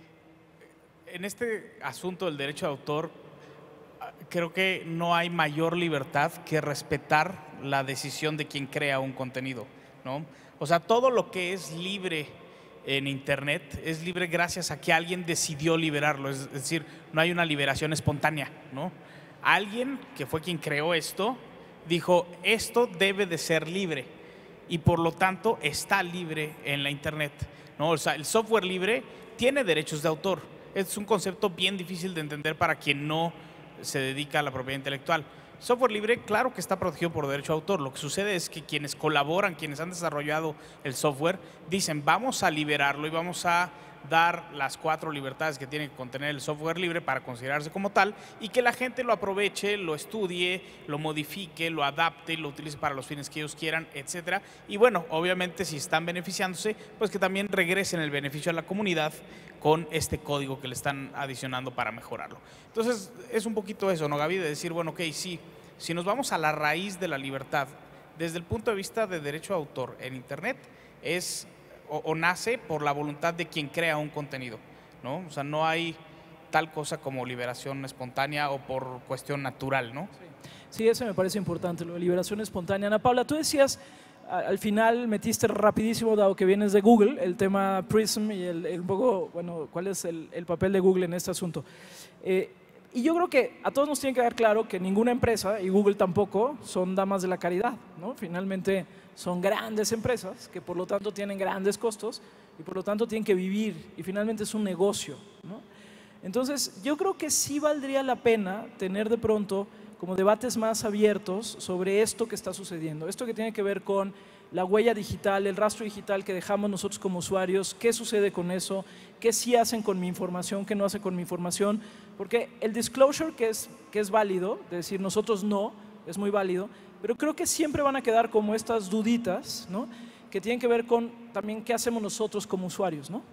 S2: en este asunto del derecho de autor, creo que no hay mayor libertad que respetar la decisión de quien crea un contenido, ¿no? O sea, todo lo que es libre en Internet es libre gracias a que alguien decidió liberarlo, es decir, no hay una liberación espontánea, ¿no? Alguien que fue quien creó esto dijo, esto debe de ser libre y por lo tanto está libre en la Internet, ¿no? O sea, el software libre tiene derechos de autor. Es un concepto bien difícil de entender para quien no se dedica a la propiedad intelectual. Software libre, claro que está protegido por derecho de autor. Lo que sucede es que quienes colaboran, quienes han desarrollado el software, dicen vamos a liberarlo y vamos a dar las cuatro libertades que tiene que contener el software libre para considerarse como tal y que la gente lo aproveche, lo estudie, lo modifique, lo adapte, lo utilice para los fines que ellos quieran, etcétera. Y bueno, obviamente si están beneficiándose, pues que también regresen el beneficio a la comunidad con este código que le están adicionando para mejorarlo. Entonces, es un poquito eso, ¿no, Gaby? De decir, bueno, ok, sí, si nos vamos a la raíz de la libertad, desde el punto de vista de derecho de autor en Internet, es o, o nace por la voluntad de quien crea un contenido, ¿no? O sea, no hay tal cosa como liberación espontánea o por cuestión natural, ¿no?
S1: Sí, sí, eso me parece importante, lo de liberación espontánea. Ana Paula, tú decías, al final metiste rapidísimo, dado que vienes de Google, el tema Prism y el, el un poco, bueno, cuál es el, el papel de Google en este asunto. Eh, y yo creo que a todos nos tiene que quedar claro que ninguna empresa, y Google tampoco, son damas de la caridad, ¿no? Finalmente son grandes empresas que por lo tanto tienen grandes costos y por lo tanto tienen que vivir y finalmente es un negocio, ¿no? Entonces yo creo que sí valdría la pena tener de pronto como debates más abiertos sobre esto que está sucediendo, esto que tiene que ver con la huella digital, el rastro digital que dejamos nosotros como usuarios, qué sucede con eso, qué sí hacen con mi información, qué no hacen con mi información, porque el disclosure que es, que es válido, de decir nosotros no, es muy válido, pero creo que siempre van a quedar como estas duditas, ¿no? Que tienen que ver con también qué hacemos nosotros como usuarios, ¿no?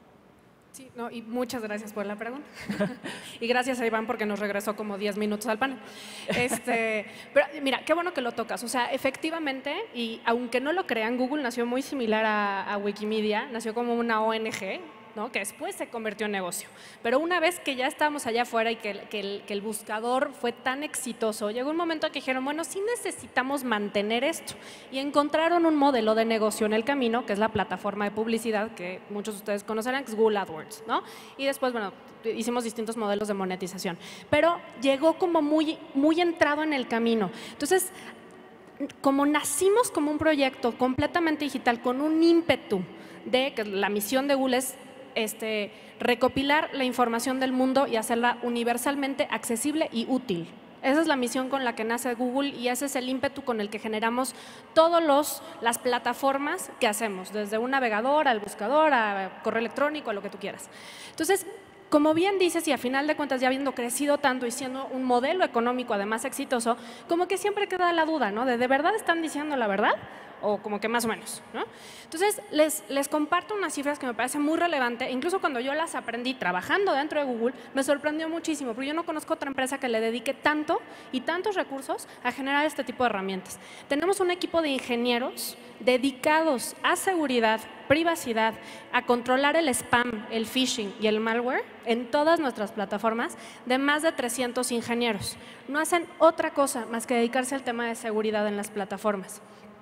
S3: Sí, no, y muchas gracias por la pregunta. Y gracias a Iván porque nos regresó como diez minutos al panel. Este, pero mira, qué bueno que lo tocas. O sea, efectivamente, y aunque no lo crean, Google nació muy similar a, a Wikimedia, nació como una O N G, ¿no? Que después se convirtió en negocio. Pero una vez que ya estábamos allá afuera y que, que, el, que el buscador fue tan exitoso, llegó un momento que dijeron, bueno, sí necesitamos mantener esto. Y encontraron un modelo de negocio en el camino, que es la plataforma de publicidad, que muchos de ustedes conocerán, que es Google AdWords, ¿no? Y después, bueno, hicimos distintos modelos de monetización. Pero llegó como muy, muy entrado en el camino. Entonces, como nacimos como un proyecto completamente digital, con un ímpetu de que la misión de Google es Este, recopilar la información del mundo y hacerla universalmente accesible y útil. Esa es la misión con la que nace Google y ese es el ímpetu con el que generamos todas las plataformas que hacemos, desde un navegador al buscador, a correo electrónico, a lo que tú quieras. Entonces, como bien dices, y a final de cuentas ya habiendo crecido tanto y siendo un modelo económico además exitoso, como que siempre queda la duda, ¿no? De ¿de verdad están diciendo la verdad? O como que más o menos, ¿no? Entonces, les, les comparto unas cifras que me parecen muy relevantes. Incluso cuando yo las aprendí trabajando dentro de Google, me sorprendió muchísimo, porque yo no conozco otra empresa que le dedique tanto y tantos recursos a generar este tipo de herramientas. Tenemos un equipo de ingenieros dedicados a seguridad, privacidad, a controlar el spam, el phishing y el malware en todas nuestras plataformas, de más de trescientos ingenieros. No hacen otra cosa más que dedicarse al tema de seguridad en las plataformas.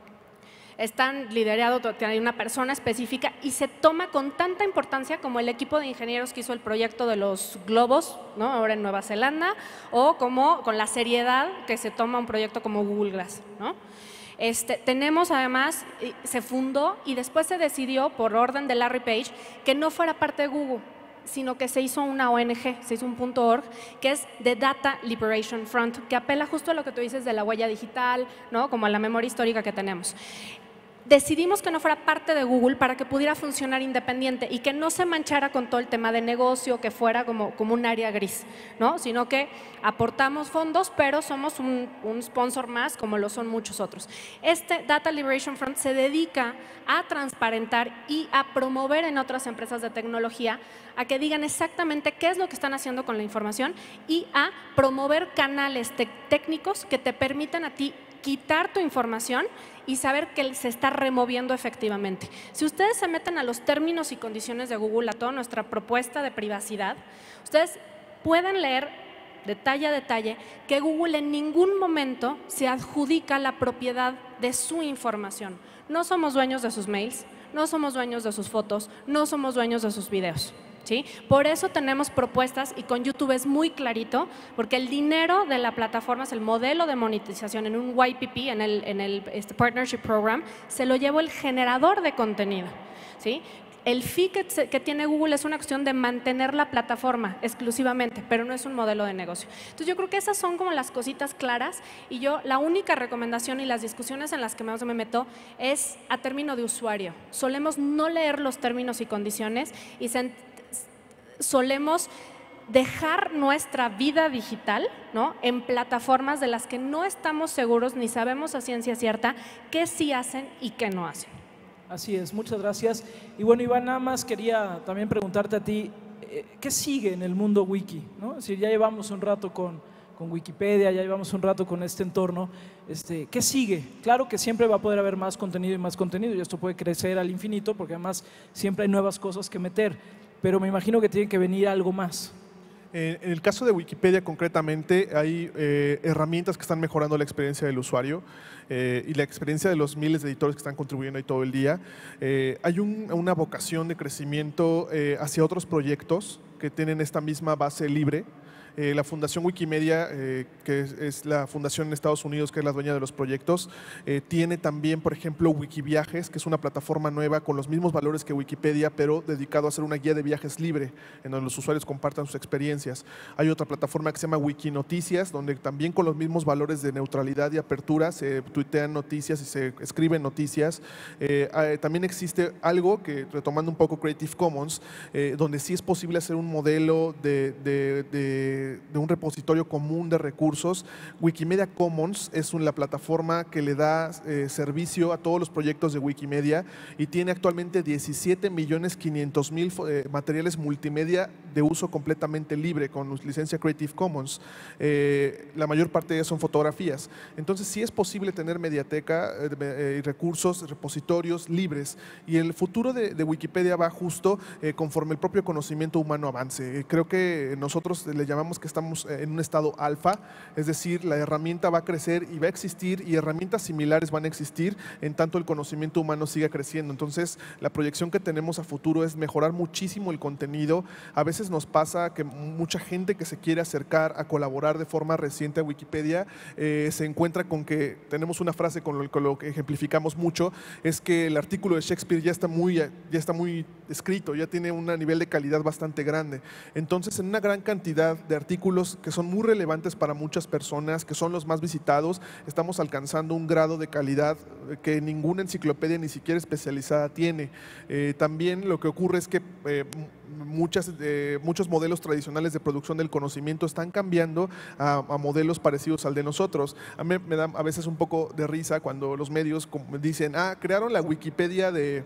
S3: Están liderados, hay una persona específica y se toma con tanta importancia como el equipo de ingenieros que hizo el proyecto de los globos, ¿no? Ahora en Nueva Zelanda, o como con la seriedad que se toma un proyecto como Google Glass, ¿no? Este, tenemos además, se fundó y después se decidió por orden de Larry Page que no fuera parte de Google, sino que se hizo una O N G, se hizo un .org, que es The Data Liberation Front, que apela justo a lo que tú dices de la huella digital, ¿no? Como a la memoria histórica que tenemos. Decidimos que no fuera parte de Google para que pudiera funcionar independiente y que no se manchara con todo el tema de negocio, que fuera como, como un área gris, ¿no? Sino que aportamos fondos, pero somos un, un sponsor más, como lo son muchos otros. Este Data Liberation Front se dedica a transparentar y a promover en otras empresas de tecnología a que digan exactamente qué es lo que están haciendo con la información y a promover canales técnicos que te permitan a ti quitar tu información y saber que se está removiendo efectivamente. Si ustedes se meten a los términos y condiciones de Google, a toda nuestra propuesta de privacidad, ustedes pueden leer detalle a detalle que Google en ningún momento se adjudica la propiedad de su información. No somos dueños de sus mails, no somos dueños de sus fotos, no somos dueños de sus videos. ¿Sí? Por eso tenemos propuestas y con YouTube es muy clarito, porque el dinero de la plataforma es el modelo de monetización en un Y P P, en el, en el este Partnership Program, se lo llevó el generador de contenido. ¿Sí? El fee que, que tiene Google es una cuestión de mantener la plataforma exclusivamente, pero no es un modelo de negocio. Entonces yo creo que esas son como las cositas claras y yo la única recomendación y las discusiones en las que más me meto es a término de usuario. Solemos no leer los términos y condiciones y se solemos dejar nuestra vida digital, ¿no? En plataformas de las que no estamos seguros ni sabemos a ciencia cierta qué sí hacen y qué no hacen.
S1: Así es, muchas gracias. Y bueno, Iván, nada más quería también preguntarte a ti, ¿qué sigue en el mundo wiki? ¿No? Es decir, ya llevamos un rato con, con Wikipedia, ya llevamos un rato con este entorno. Este, ¿Qué sigue? Claro que siempre va a poder haber más contenido y más contenido y esto puede crecer al infinito porque además siempre hay nuevas cosas que meter, pero me imagino que tiene que venir algo más.
S4: En el caso de Wikipedia concretamente hay eh, herramientas que están mejorando la experiencia del usuario eh, y la experiencia de los miles de editores que están contribuyendo ahí todo el día. Eh, hay un, una vocación de crecimiento eh, hacia otros proyectos que tienen esta misma base libre Eh, la Fundación Wikimedia, eh, que es, es la fundación en Estados Unidos que es la dueña de los proyectos, eh, tiene también, por ejemplo, Wikiviajes, que es una plataforma nueva con los mismos valores que Wikipedia, pero dedicado a hacer una guía de viajes libre, en donde los usuarios compartan sus experiencias. Hay otra plataforma que se llama Wikinoticias, donde también con los mismos valores de neutralidad y apertura se tuitean noticias y se escriben noticias. Eh, eh, también existe algo que, retomando un poco Creative Commons, eh, donde sí es posible hacer un modelo de, de, de, de un repositorio común de recursos. Wikimedia Commons es una plataforma que le da eh, servicio a todos los proyectos de Wikimedia y tiene actualmente diecisiete millones quinientos mil eh, materiales multimedia de uso completamente libre con licencia Creative Commons. Eh, la mayor parte de ellas son fotografías. Entonces sí es posible tener mediateca y eh, eh, recursos, repositorios libres, y el futuro de, de Wikipedia va justo eh, conforme el propio conocimiento humano avance. Eh, creo que nosotros le llamamos que estamos en un estado alfa, es decir, la herramienta va a crecer y va a existir y herramientas similares van a existir en tanto el conocimiento humano siga creciendo. Entonces la proyección que tenemos a futuro es mejorar muchísimo el contenido. A veces nos pasa que mucha gente que se quiere acercar a colaborar de forma reciente a Wikipedia eh, se encuentra con que tenemos una frase con lo, con lo que ejemplificamos mucho, es que el artículo de Shakespeare ya está muy, ya está muy escrito, ya tiene un nivel de calidad bastante grande. Entonces, en una gran cantidad de artículos que son muy relevantes para muchas personas, que son los más visitados, estamos alcanzando un grado de calidad que ninguna enciclopedia ni siquiera especializada tiene. Eh, también lo que ocurre es que eh, Muchas, eh, muchos modelos tradicionales de producción del conocimiento están cambiando a, a modelos parecidos al de nosotros. A mí me da a veces un poco de risa cuando los medios dicen, ah, crearon la Wikipedia de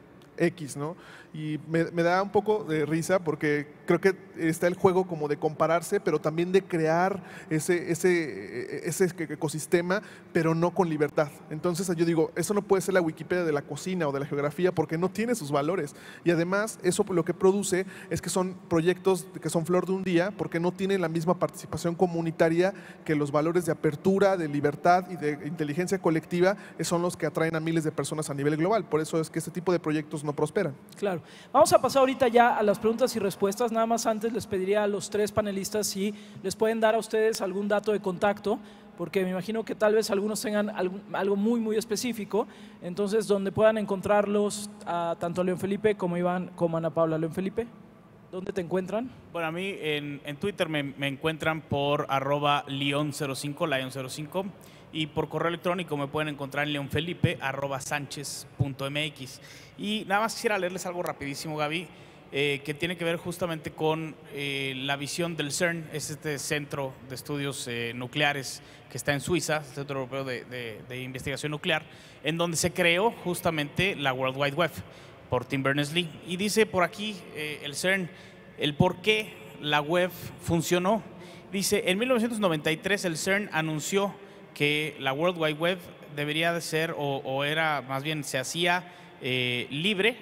S4: X, ¿no? Y me, me da un poco de risa porque creo que está el juego como de compararse, pero también de crear ese, ese, ese ecosistema, pero no con libertad. Entonces yo digo, eso no puede ser la Wikipedia de la cocina o de la geografía porque no tiene sus valores. Y además eso lo que produce es que son proyectos que son flor de un día porque no tienen la misma participación comunitaria que los valores de apertura, de libertad y de inteligencia colectiva son los que atraen a miles de personas a nivel global. Por eso es que este tipo de proyectos no prosperan.
S1: Claro. Vamos a pasar ahorita ya a las preguntas y respuestas. Nada más antes les pediría a los tres panelistas si les pueden dar a ustedes algún dato de contacto, porque me imagino que tal vez algunos tengan algo, algo muy, muy específico. Entonces, donde puedan encontrarlos a tanto a León Felipe como Iván como a Ana Paula. León Felipe, ¿dónde te encuentran?
S2: Bueno, a mí en, en Twitter me, me encuentran por arroba león cero cinco, león cero cinco. Y por correo electrónico me pueden encontrar en leonfelipe arroba sánchez punto mx. Y nada más quisiera leerles algo rapidísimo, Gaby, eh, que tiene que ver justamente con eh, la visión del CERN, es este centro de estudios eh, nucleares que está en Suiza, el Centro Europeo de, de, de Investigación Nuclear, en donde se creó justamente la World Wide Web por Tim Berners-Lee. Y dice por aquí eh, el CERN el por qué la web funcionó. Dice, en mil novecientos noventa y tres el CERN anunció que la World Wide Web debería de ser, o, o era, más bien se hacía eh, libre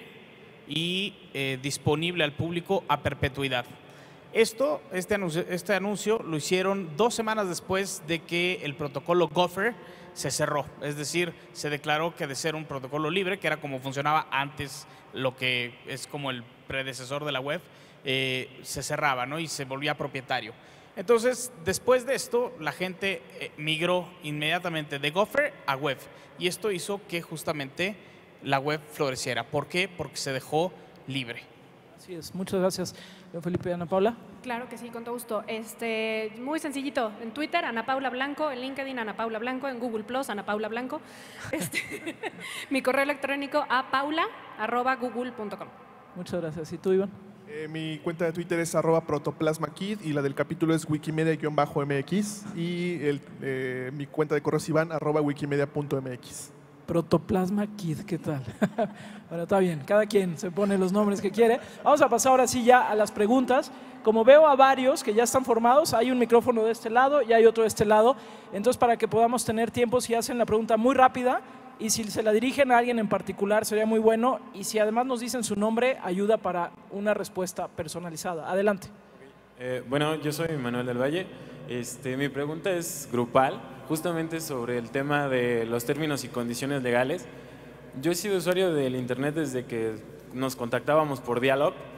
S2: y eh, disponible al público a perpetuidad. Esto, este anuncio, este anuncio lo hicieron dos semanas después de que el protocolo Gopher se cerró. Es decir, se declaró que de ser un protocolo libre, que era como funcionaba antes, lo que es como el predecesor de la web, eh, se cerraba, ¿no? Y se volvía propietario. Entonces, después de esto, la gente eh, migró inmediatamente de Gopher a web. Y esto hizo que justamente la web floreciera. ¿Por qué? Porque se dejó libre.
S1: Así es. Muchas gracias, León Felipe y Ana Paula.
S3: Claro que sí, con todo gusto. Este, muy sencillito. En Twitter, Ana Paula Blanco. En LinkedIn, Ana Paula Blanco. En Google Plus, Ana Paula Blanco. Este, mi correo electrónico a paula arroba google punto com.
S1: Muchas gracias. ¿Y tú, Iván?
S4: Eh, mi cuenta de Twitter es arroba protoplasmakid y la del capítulo es wikimedia-M X y el, eh, mi cuenta de correo es iván arroba wikimedia punto m x.
S1: Protoplasma Kid, ¿qué tal? Bueno, está bien, cada quien se pone los nombres que quiere. Vamos a pasar ahora sí ya a las preguntas. Como veo a varios que ya están formados, hay un micrófono de este lado y hay otro de este lado. Entonces, para que podamos tener tiempo, si hacen la pregunta muy rápida y si se la dirigen a alguien en particular, sería muy bueno. Y si además nos dicen su nombre, ayuda para una respuesta personalizada. Adelante.
S5: Eh, bueno, yo soy Manuel del Valle. Este, mi pregunta es grupal, justamente sobre el tema de los términos y condiciones legales. Yo he sido usuario del internet desde que nos contactábamos por dial-up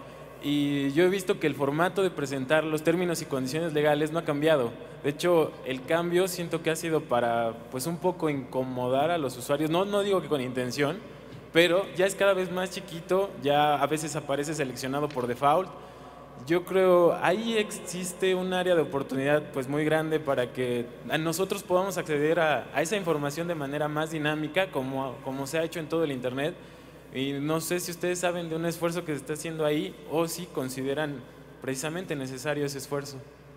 S5: y yo he visto que el formato de presentar los términos y condiciones legales no ha cambiado. De hecho, el cambio siento que ha sido para pues un poco incomodar a los usuarios, no, no digo que con intención, pero ya es cada vez más chiquito, ya a veces aparece seleccionado por default. Yo creo ahí existe un área de oportunidad pues muy grande para que nosotros podamos acceder a, a esa información de manera más dinámica, como, como se ha hecho en todo el internet. Y no sé si ustedes saben de un esfuerzo que se está haciendo ahí o si consideran precisamente necesario ese esfuerzo.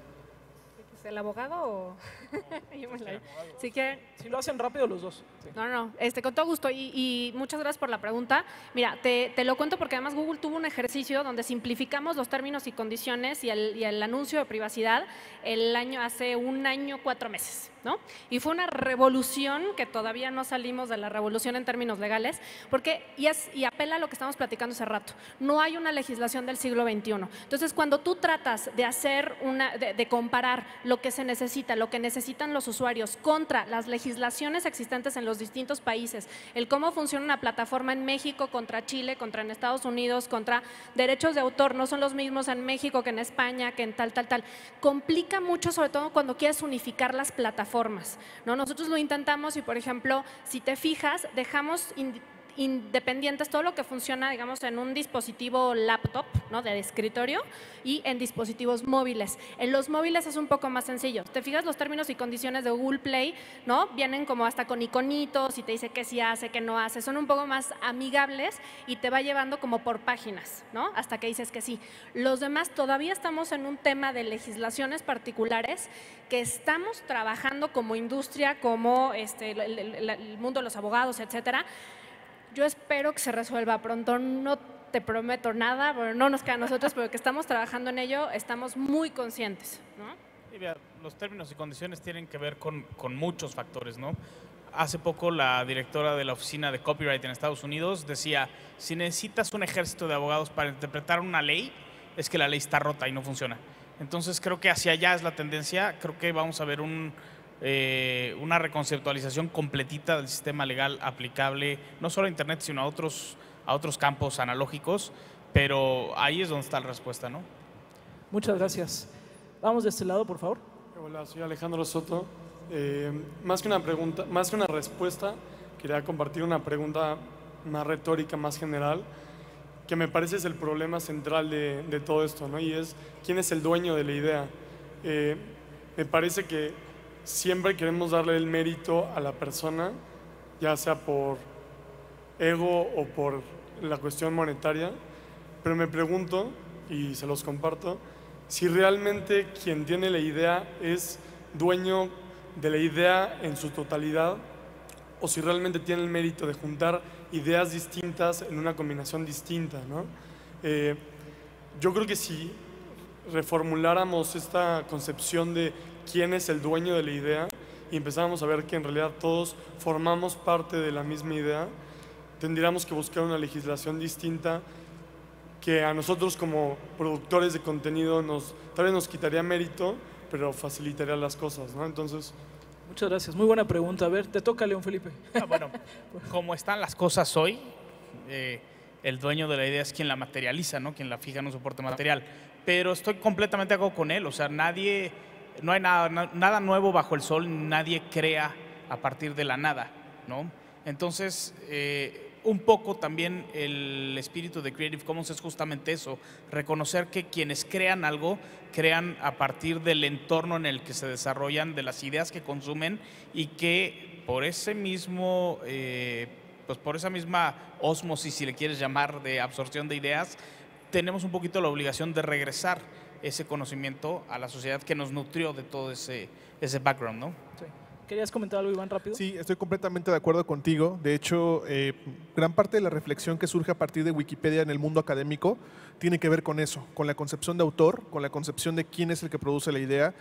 S3: ¿El abogado o...? Yo me la... Si quieren...
S1: Si lo hacen rápido los dos. Sí.
S3: No, no, este, con todo gusto y, y muchas gracias por la pregunta. Mira, te, te lo cuento porque además Google tuvo un ejercicio donde simplificamos los términos y condiciones y el, y el anuncio de privacidad el año, hace un año, cuatro meses, ¿no? Y fue una revolución que todavía no salimos de la revolución en términos legales, porque, y, es, y apela a lo que estamos platicando hace rato, no hay una legislación del siglo veintiuno. Entonces, cuando tú tratas de hacer una, de, de comparar lo que se necesita, lo que necesitan los usuarios contra las legislaciones existentes en los distintos países, el cómo funciona una plataforma en México contra Chile, contra en Estados Unidos, contra derechos de autor, no son los mismos en México que en España, que en tal, tal, tal, complica mucho, sobre todo cuando quieres unificar las plataformas, ¿no? Nosotros lo intentamos y, por ejemplo, si te fijas, dejamos independientes todo lo que funciona, digamos, en un dispositivo laptop, ¿no?, de escritorio y en dispositivos móviles. En los móviles es un poco más sencillo. Te fijas, los términos y condiciones de Google Play, ¿no?, vienen como hasta con iconitos y te dice qué sí hace, qué no hace. Son un poco más amigables y te va llevando como por páginas, ¿no?, hasta que dices que sí. Los demás todavía estamos en un tema de legislaciones particulares que estamos trabajando como industria, como este, el, el, el mundo de los abogados, etcétera. Yo espero que se resuelva pronto, no te prometo nada, pero no nos queda a nosotros, pero que estamos trabajando en ello, estamos muy conscientes, ¿no?
S2: Sí, mira, los términos y condiciones tienen que ver con, con muchos factores, ¿no? Hace poco la directora de la oficina de copyright en Estados Unidos decía, si necesitas un ejército de abogados para interpretar una ley, es que la ley está rota y no funciona. Entonces creo que hacia allá es la tendencia, creo que vamos a ver un... Eh, una reconceptualización completita del sistema legal aplicable no solo a Internet, sino a otros, a otros campos analógicos, pero ahí es donde está la respuesta, ¿no?
S1: Muchas gracias. Vamos de este lado, por favor.
S6: Hola, soy Alejandro Soto. Eh, más que una pregunta, más que una respuesta, quería compartir una pregunta más retórica, más general, que me parece es el problema central de, de todo esto, ¿no? Y es, ¿quién es el dueño de la idea? Eh, me parece que siempre queremos darle el mérito a la persona, ya sea por ego o por la cuestión monetaria, pero me pregunto, y se los comparto, si realmente quien tiene la idea es dueño de la idea en su totalidad o si realmente tiene el mérito de juntar ideas distintas en una combinación distinta, ¿no? Eh, yo creo que si reformuláramos esta concepción de quién es el dueño de la idea y empezáramos a ver que en realidad todos formamos parte de la misma idea, tendríamos que buscar una legislación distinta que a nosotros como productores de contenido nos, tal vez nos quitaría mérito, pero facilitaría las cosas, ¿no? Entonces...
S1: Muchas gracias. Muy buena pregunta. A ver, te toca, León Felipe.
S2: Ah, bueno, como están las cosas hoy, eh, el dueño de la idea es quien la materializa, ¿no?, quien la fija en un soporte material. Pero estoy completamente de acuerdo con él, o sea, nadie... No hay nada, nada nuevo bajo el sol, nadie crea a partir de la nada, ¿no? Entonces, eh, un poco también el espíritu de Creative Commons es justamente eso, reconocer que quienes crean algo, crean a partir del entorno en el que se desarrollan, de las ideas que consumen y que por ese mismo, eh, pues por esa misma ósmosis, si le quieres llamar, de absorción de ideas, tenemos un poquito la obligación de regresar ese conocimiento a la sociedad que nos nutrió de todo ese, ese background, ¿no?
S1: Sí. ¿Querías comentar algo, Iván, rápido?
S4: Sí, estoy completamente de acuerdo contigo. De hecho, eh, gran parte de la reflexión que surge a partir de Wikipedia en el mundo académico tiene que ver con eso, con la concepción de autor, con la concepción de quién es el que produce la idea.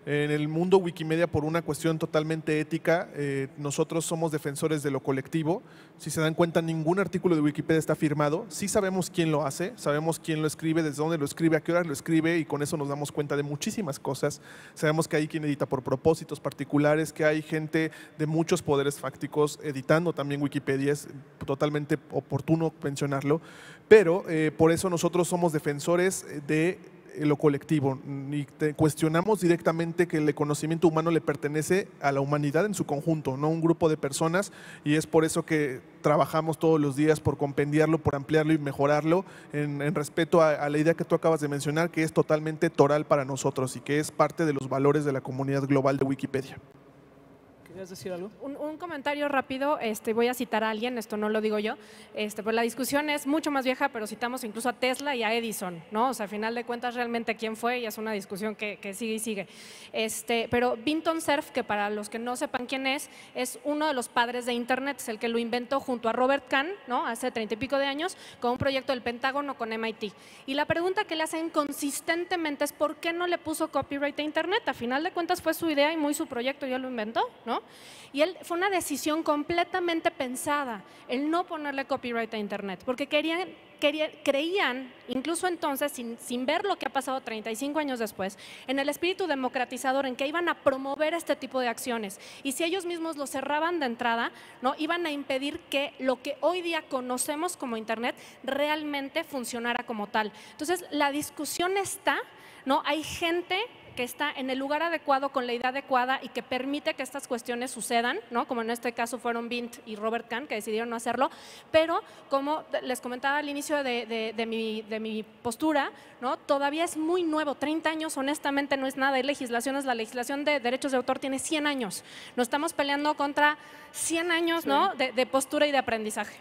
S4: En el mundo Wikimedia, por una cuestión totalmente ética, eh, nosotros somos defensores de lo colectivo. Si se dan cuenta, ningún artículo de Wikipedia está firmado. Sí sabemos quién lo hace, sabemos quién lo escribe, desde dónde lo escribe, a qué hora lo escribe, y con eso nos damos cuenta de muchísimas cosas. Sabemos que hay quien edita por propósitos particulares, que hay gente de muchos poderes fácticos editando también Wikipedia. Es totalmente oportuno mencionarlo, pero eh, por eso nosotros somos defensores de lo colectivo y te cuestionamos directamente que el conocimiento humano le pertenece a la humanidad en su conjunto, no a un grupo de personas, y es por eso que trabajamos todos los días por compendiarlo, por ampliarlo y mejorarlo en, en respeto a, a la idea que tú acabas de mencionar, que es totalmente toral para nosotros y que es parte de los valores de la comunidad global de Wikipedia.
S1: ¿Querías decir algo?
S3: Un, un comentario rápido, este, voy a citar a alguien, esto no lo digo yo, este, pues la discusión es mucho más vieja, pero citamos incluso a Tesla y a Edison, ¿no? O sea, a final de cuentas realmente quién fue, y es una discusión que, que sigue y sigue. Este, pero Vinton Cerf, que para los que no sepan quién es, es uno de los padres de Internet, es el que lo inventó junto a Robert Kahn, ¿no? Hace treinta y pico de años, con un proyecto del Pentágono con M I T. Y la pregunta que le hacen consistentemente es ¿por qué no le puso copyright a Internet? A final de cuentas fue su idea y muy su proyecto, ya lo inventó, ¿no? Y él, fue una decisión completamente pensada, el no ponerle copyright a Internet, porque querían, querían, creían, incluso entonces, sin, sin ver lo que ha pasado treinta y cinco años después, en el espíritu democratizador, en que iban a promover este tipo de acciones. Y si ellos mismos lo cerraban de entrada, ¿no? Iban a impedir que lo que hoy día conocemos como Internet realmente funcionara como tal. Entonces, la discusión está, ¿no? Hay gente que está en el lugar adecuado, con la idea adecuada y que permite que estas cuestiones sucedan, ¿no? Como en este caso fueron Vint y Robert Kahn, que decidieron no hacerlo, pero como les comentaba al inicio de, de, de, mi, de mi postura, ¿no? Todavía es muy nuevo, treinta años honestamente no es nada, hay legislaciones, la legislación de derechos de autor tiene cien años, nos estamos peleando contra cien años, ¿no? de, de postura y de aprendizaje.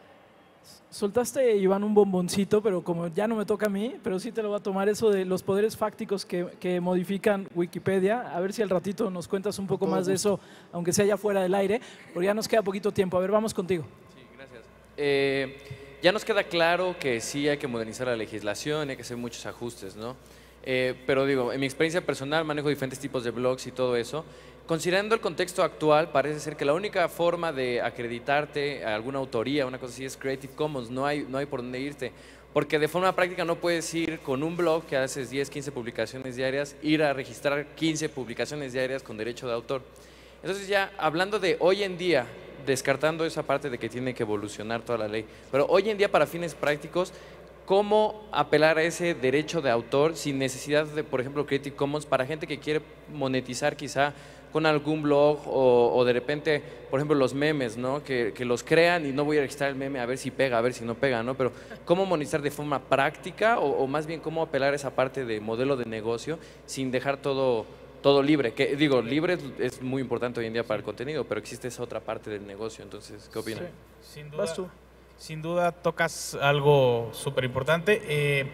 S1: Soltaste, Iván, un bomboncito, pero como ya no me toca a mí, pero sí te lo voy a tomar, eso de los poderes fácticos que, que modifican Wikipedia. A ver si al ratito nos cuentas un poco más de eso, aunque sea ya fuera del aire, porque ya nos queda poquito tiempo. A ver, vamos contigo.
S7: Sí, gracias. Eh, ya nos queda claro que sí hay que modernizar la legislación, hay que hacer muchos ajustes, ¿no? Eh, pero digo, en mi experiencia personal manejo diferentes tipos de blogs y todo eso. Considerando el contexto actual, parece ser que la única forma de acreditarte a alguna autoría, una cosa así, es Creative Commons, no hay, no hay por dónde irte. Porque de forma práctica no puedes ir con un blog que haces diez, quince publicaciones diarias, ir a registrar quince publicaciones diarias con derecho de autor. Entonces ya, hablando de hoy en día, descartando esa parte de que tiene que evolucionar toda la ley, pero hoy en día para fines prácticos, ¿cómo apelar a ese derecho de autor sin necesidad de, por ejemplo, Creative Commons para gente que quiere monetizar quizá con algún blog o, o de repente, por ejemplo, los memes, ¿no? Que, que los crean y no voy a registrar el meme a ver si pega, a ver si no pega, ¿no? Pero ¿cómo monetizar de forma práctica o, o más bien cómo apelar a esa parte de modelo de negocio sin dejar todo, todo libre? Que digo, libre es, es muy importante hoy en día para el contenido, pero existe esa otra parte del negocio, entonces, ¿qué opinan?
S2: Sí. Sin duda, sin duda tocas algo súper importante. Eh,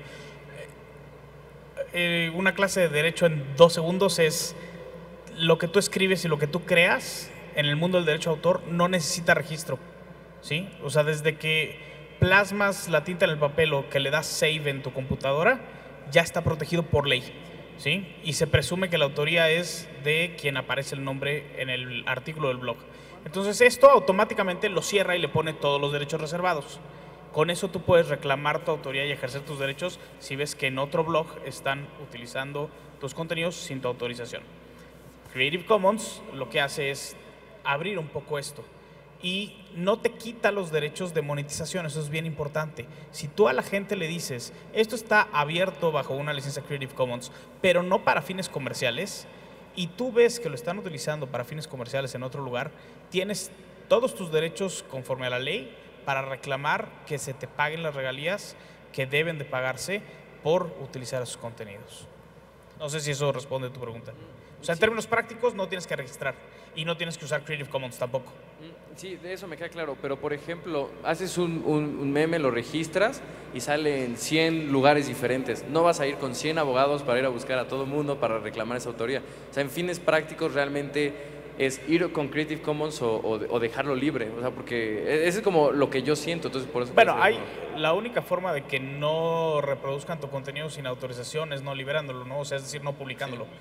S2: eh, una clase de derecho en dos segundos es lo que tú escribes y lo que tú creas en el mundo del derecho de autor no necesita registro, ¿sí? O sea, desde que plasmas la tinta en el papel o que le das save en tu computadora, ya está protegido por ley, ¿sí? Y se presume que la autoría es de quien aparece el nombre en el artículo del blog. Entonces esto automáticamente lo cierra y le pone todos los derechos reservados. Con eso tú puedes reclamar tu autoría y ejercer tus derechos si ves que en otro blog están utilizando tus contenidos sin tu autorización. Creative Commons lo que hace es abrir un poco esto y no te quita los derechos de monetización, eso es bien importante. Si tú a la gente le dices, esto está abierto bajo una licencia Creative Commons, pero no para fines comerciales, y tú ves que lo están utilizando para fines comerciales en otro lugar, tienes todos tus derechos conforme a la ley para reclamar que se te paguen las regalías que deben de pagarse por utilizar esos contenidos. No sé si eso responde a tu pregunta. O sea, en términos prácticos no tienes que registrar y no tienes que usar Creative Commons tampoco.
S7: Sí, de eso me queda claro, pero por ejemplo, haces un, un, un meme, lo registras y sale en cien lugares diferentes. No vas a ir con cien abogados para ir a buscar a todo el mundo para reclamar esa autoría. O sea, en fines prácticos realmente es ir con Creative Commons o, o, o dejarlo libre, o sea, porque ese es como lo que yo siento, entonces por eso...
S2: Bueno, hay, no. La única forma de que no reproduzcan tu contenido sin autorización es no liberándolo, ¿no? O sea, es decir, no publicándolo. Sí.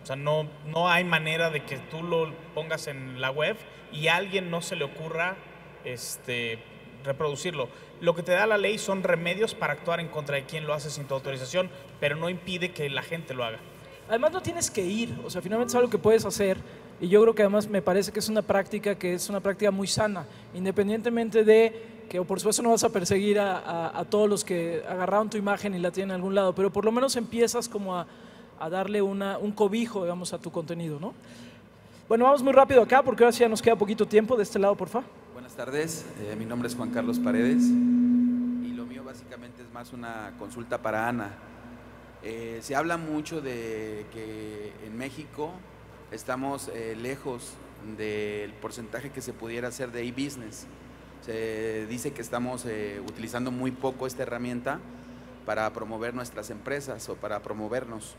S2: O sea, no, no hay manera de que tú lo pongas en la web y a alguien no se le ocurra este, reproducirlo. Lo que te da la ley son remedios para actuar en contra de quien lo hace sin tu autorización, pero no impide que la gente lo haga.
S1: Además no tienes que ir, o sea, finalmente es algo que puedes hacer y yo creo que además me parece que es una práctica que es una práctica muy sana, independientemente de que por supuesto no vas a perseguir a, a, a todos los que agarraron tu imagen y la tienen en algún lado, pero por lo menos empiezas como a, a darle una, un cobijo, digamos, a tu contenido, ¿no? Bueno, vamos muy rápido acá porque ahora sí ya nos queda poquito tiempo. De este lado, por favor.
S8: Buenas tardes, eh, mi nombre es Juan Carlos Paredes y lo mío básicamente es más una consulta para Ana. Eh, se habla mucho de que en México estamos eh, lejos del porcentaje que se pudiera hacer de e-business. Se dice que estamos eh, utilizando muy poco esta herramienta para promover nuestras empresas o para promovernos.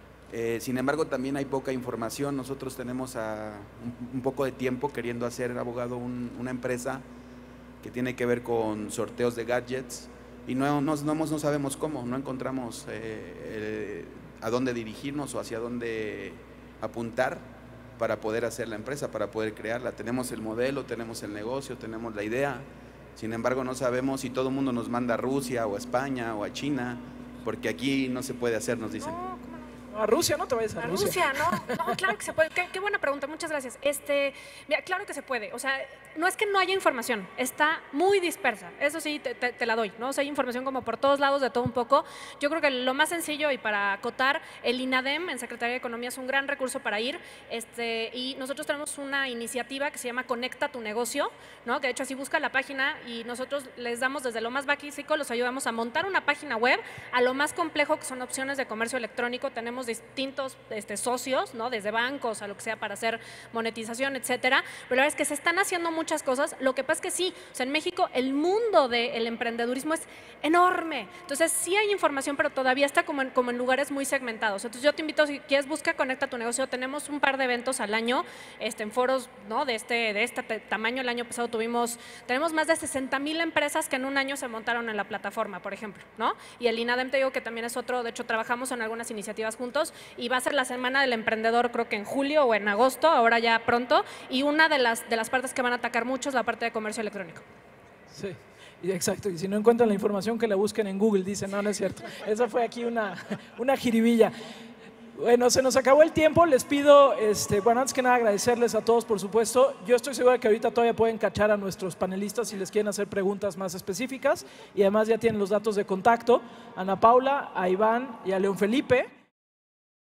S8: Eh, sin embargo, también hay poca información. Nosotros tenemos a un, un poco de tiempo queriendo hacer, abogado, un, una empresa que tiene que ver con sorteos de gadgets y no, no, no, no sabemos cómo, no encontramos eh, eh, a dónde dirigirnos o hacia dónde apuntar para poder hacer la empresa, para poder crearla. Tenemos el modelo, tenemos el negocio, tenemos la idea, sin embargo no sabemos si todo el mundo nos manda a Rusia o a España o a China, porque aquí no se puede hacer, nos dicen.
S3: No, ¿cómo no?
S1: A Rusia, no te vayas a,
S3: A
S1: Rusia.
S3: Rusia, no, no, claro que se puede. Qué, qué buena pregunta, muchas gracias. Este, mira, claro que se puede. O sea, no es que no haya información, está muy dispersa. Eso sí, te, te, te la doy, ¿no? O sea, hay información como por todos lados, de todo un poco. Yo creo que lo más sencillo y para acotar, el INADEM en Secretaría de Economía es un gran recurso para ir. Este, y nosotros tenemos una iniciativa que se llama Conecta tu Negocio, ¿no? Que de hecho así busca la página y nosotros les damos desde lo más básico, los ayudamos a montar una página web, a lo más complejo que son opciones de comercio electrónico. Tenemos distintos Este, socios, ¿no? Desde bancos a lo que sea para hacer monetización, etcétera. Pero la verdad es que se están haciendo muchas cosas. Lo que pasa es que sí, o sea, en México el mundo del emprendedurismo es enorme. Entonces sí hay información, pero todavía está como en, como en lugares muy segmentados. Entonces yo te invito, si quieres, busca Conecta tu Negocio. Tenemos un par de eventos al año este, en foros, ¿no? de, este, de este tamaño. El año pasado tuvimos, tenemos más de sesenta mil empresas que en un año se montaron en la plataforma, por ejemplo, ¿no? Y el INADEM, te digo que también es otro, de hecho trabajamos en algunas iniciativas juntos y va a ser la Semana del Emprendedor, creo que en julio o en agosto, ahora ya pronto, y una de las, de las partes que van a atacar mucho es la parte de comercio electrónico.
S1: Sí, exacto, y si no encuentran la información que la busquen en Google, dicen, no, no es cierto. Esa fue aquí una, una jiribilla. Bueno, se nos acabó el tiempo, les pido, este, bueno, antes que nada agradecerles a todos, por supuesto. Yo estoy seguro de que ahorita todavía pueden cachar a nuestros panelistas si les quieren hacer preguntas más específicas y además ya tienen los datos de contacto, a Ana Paula, a Iván y a León Felipe.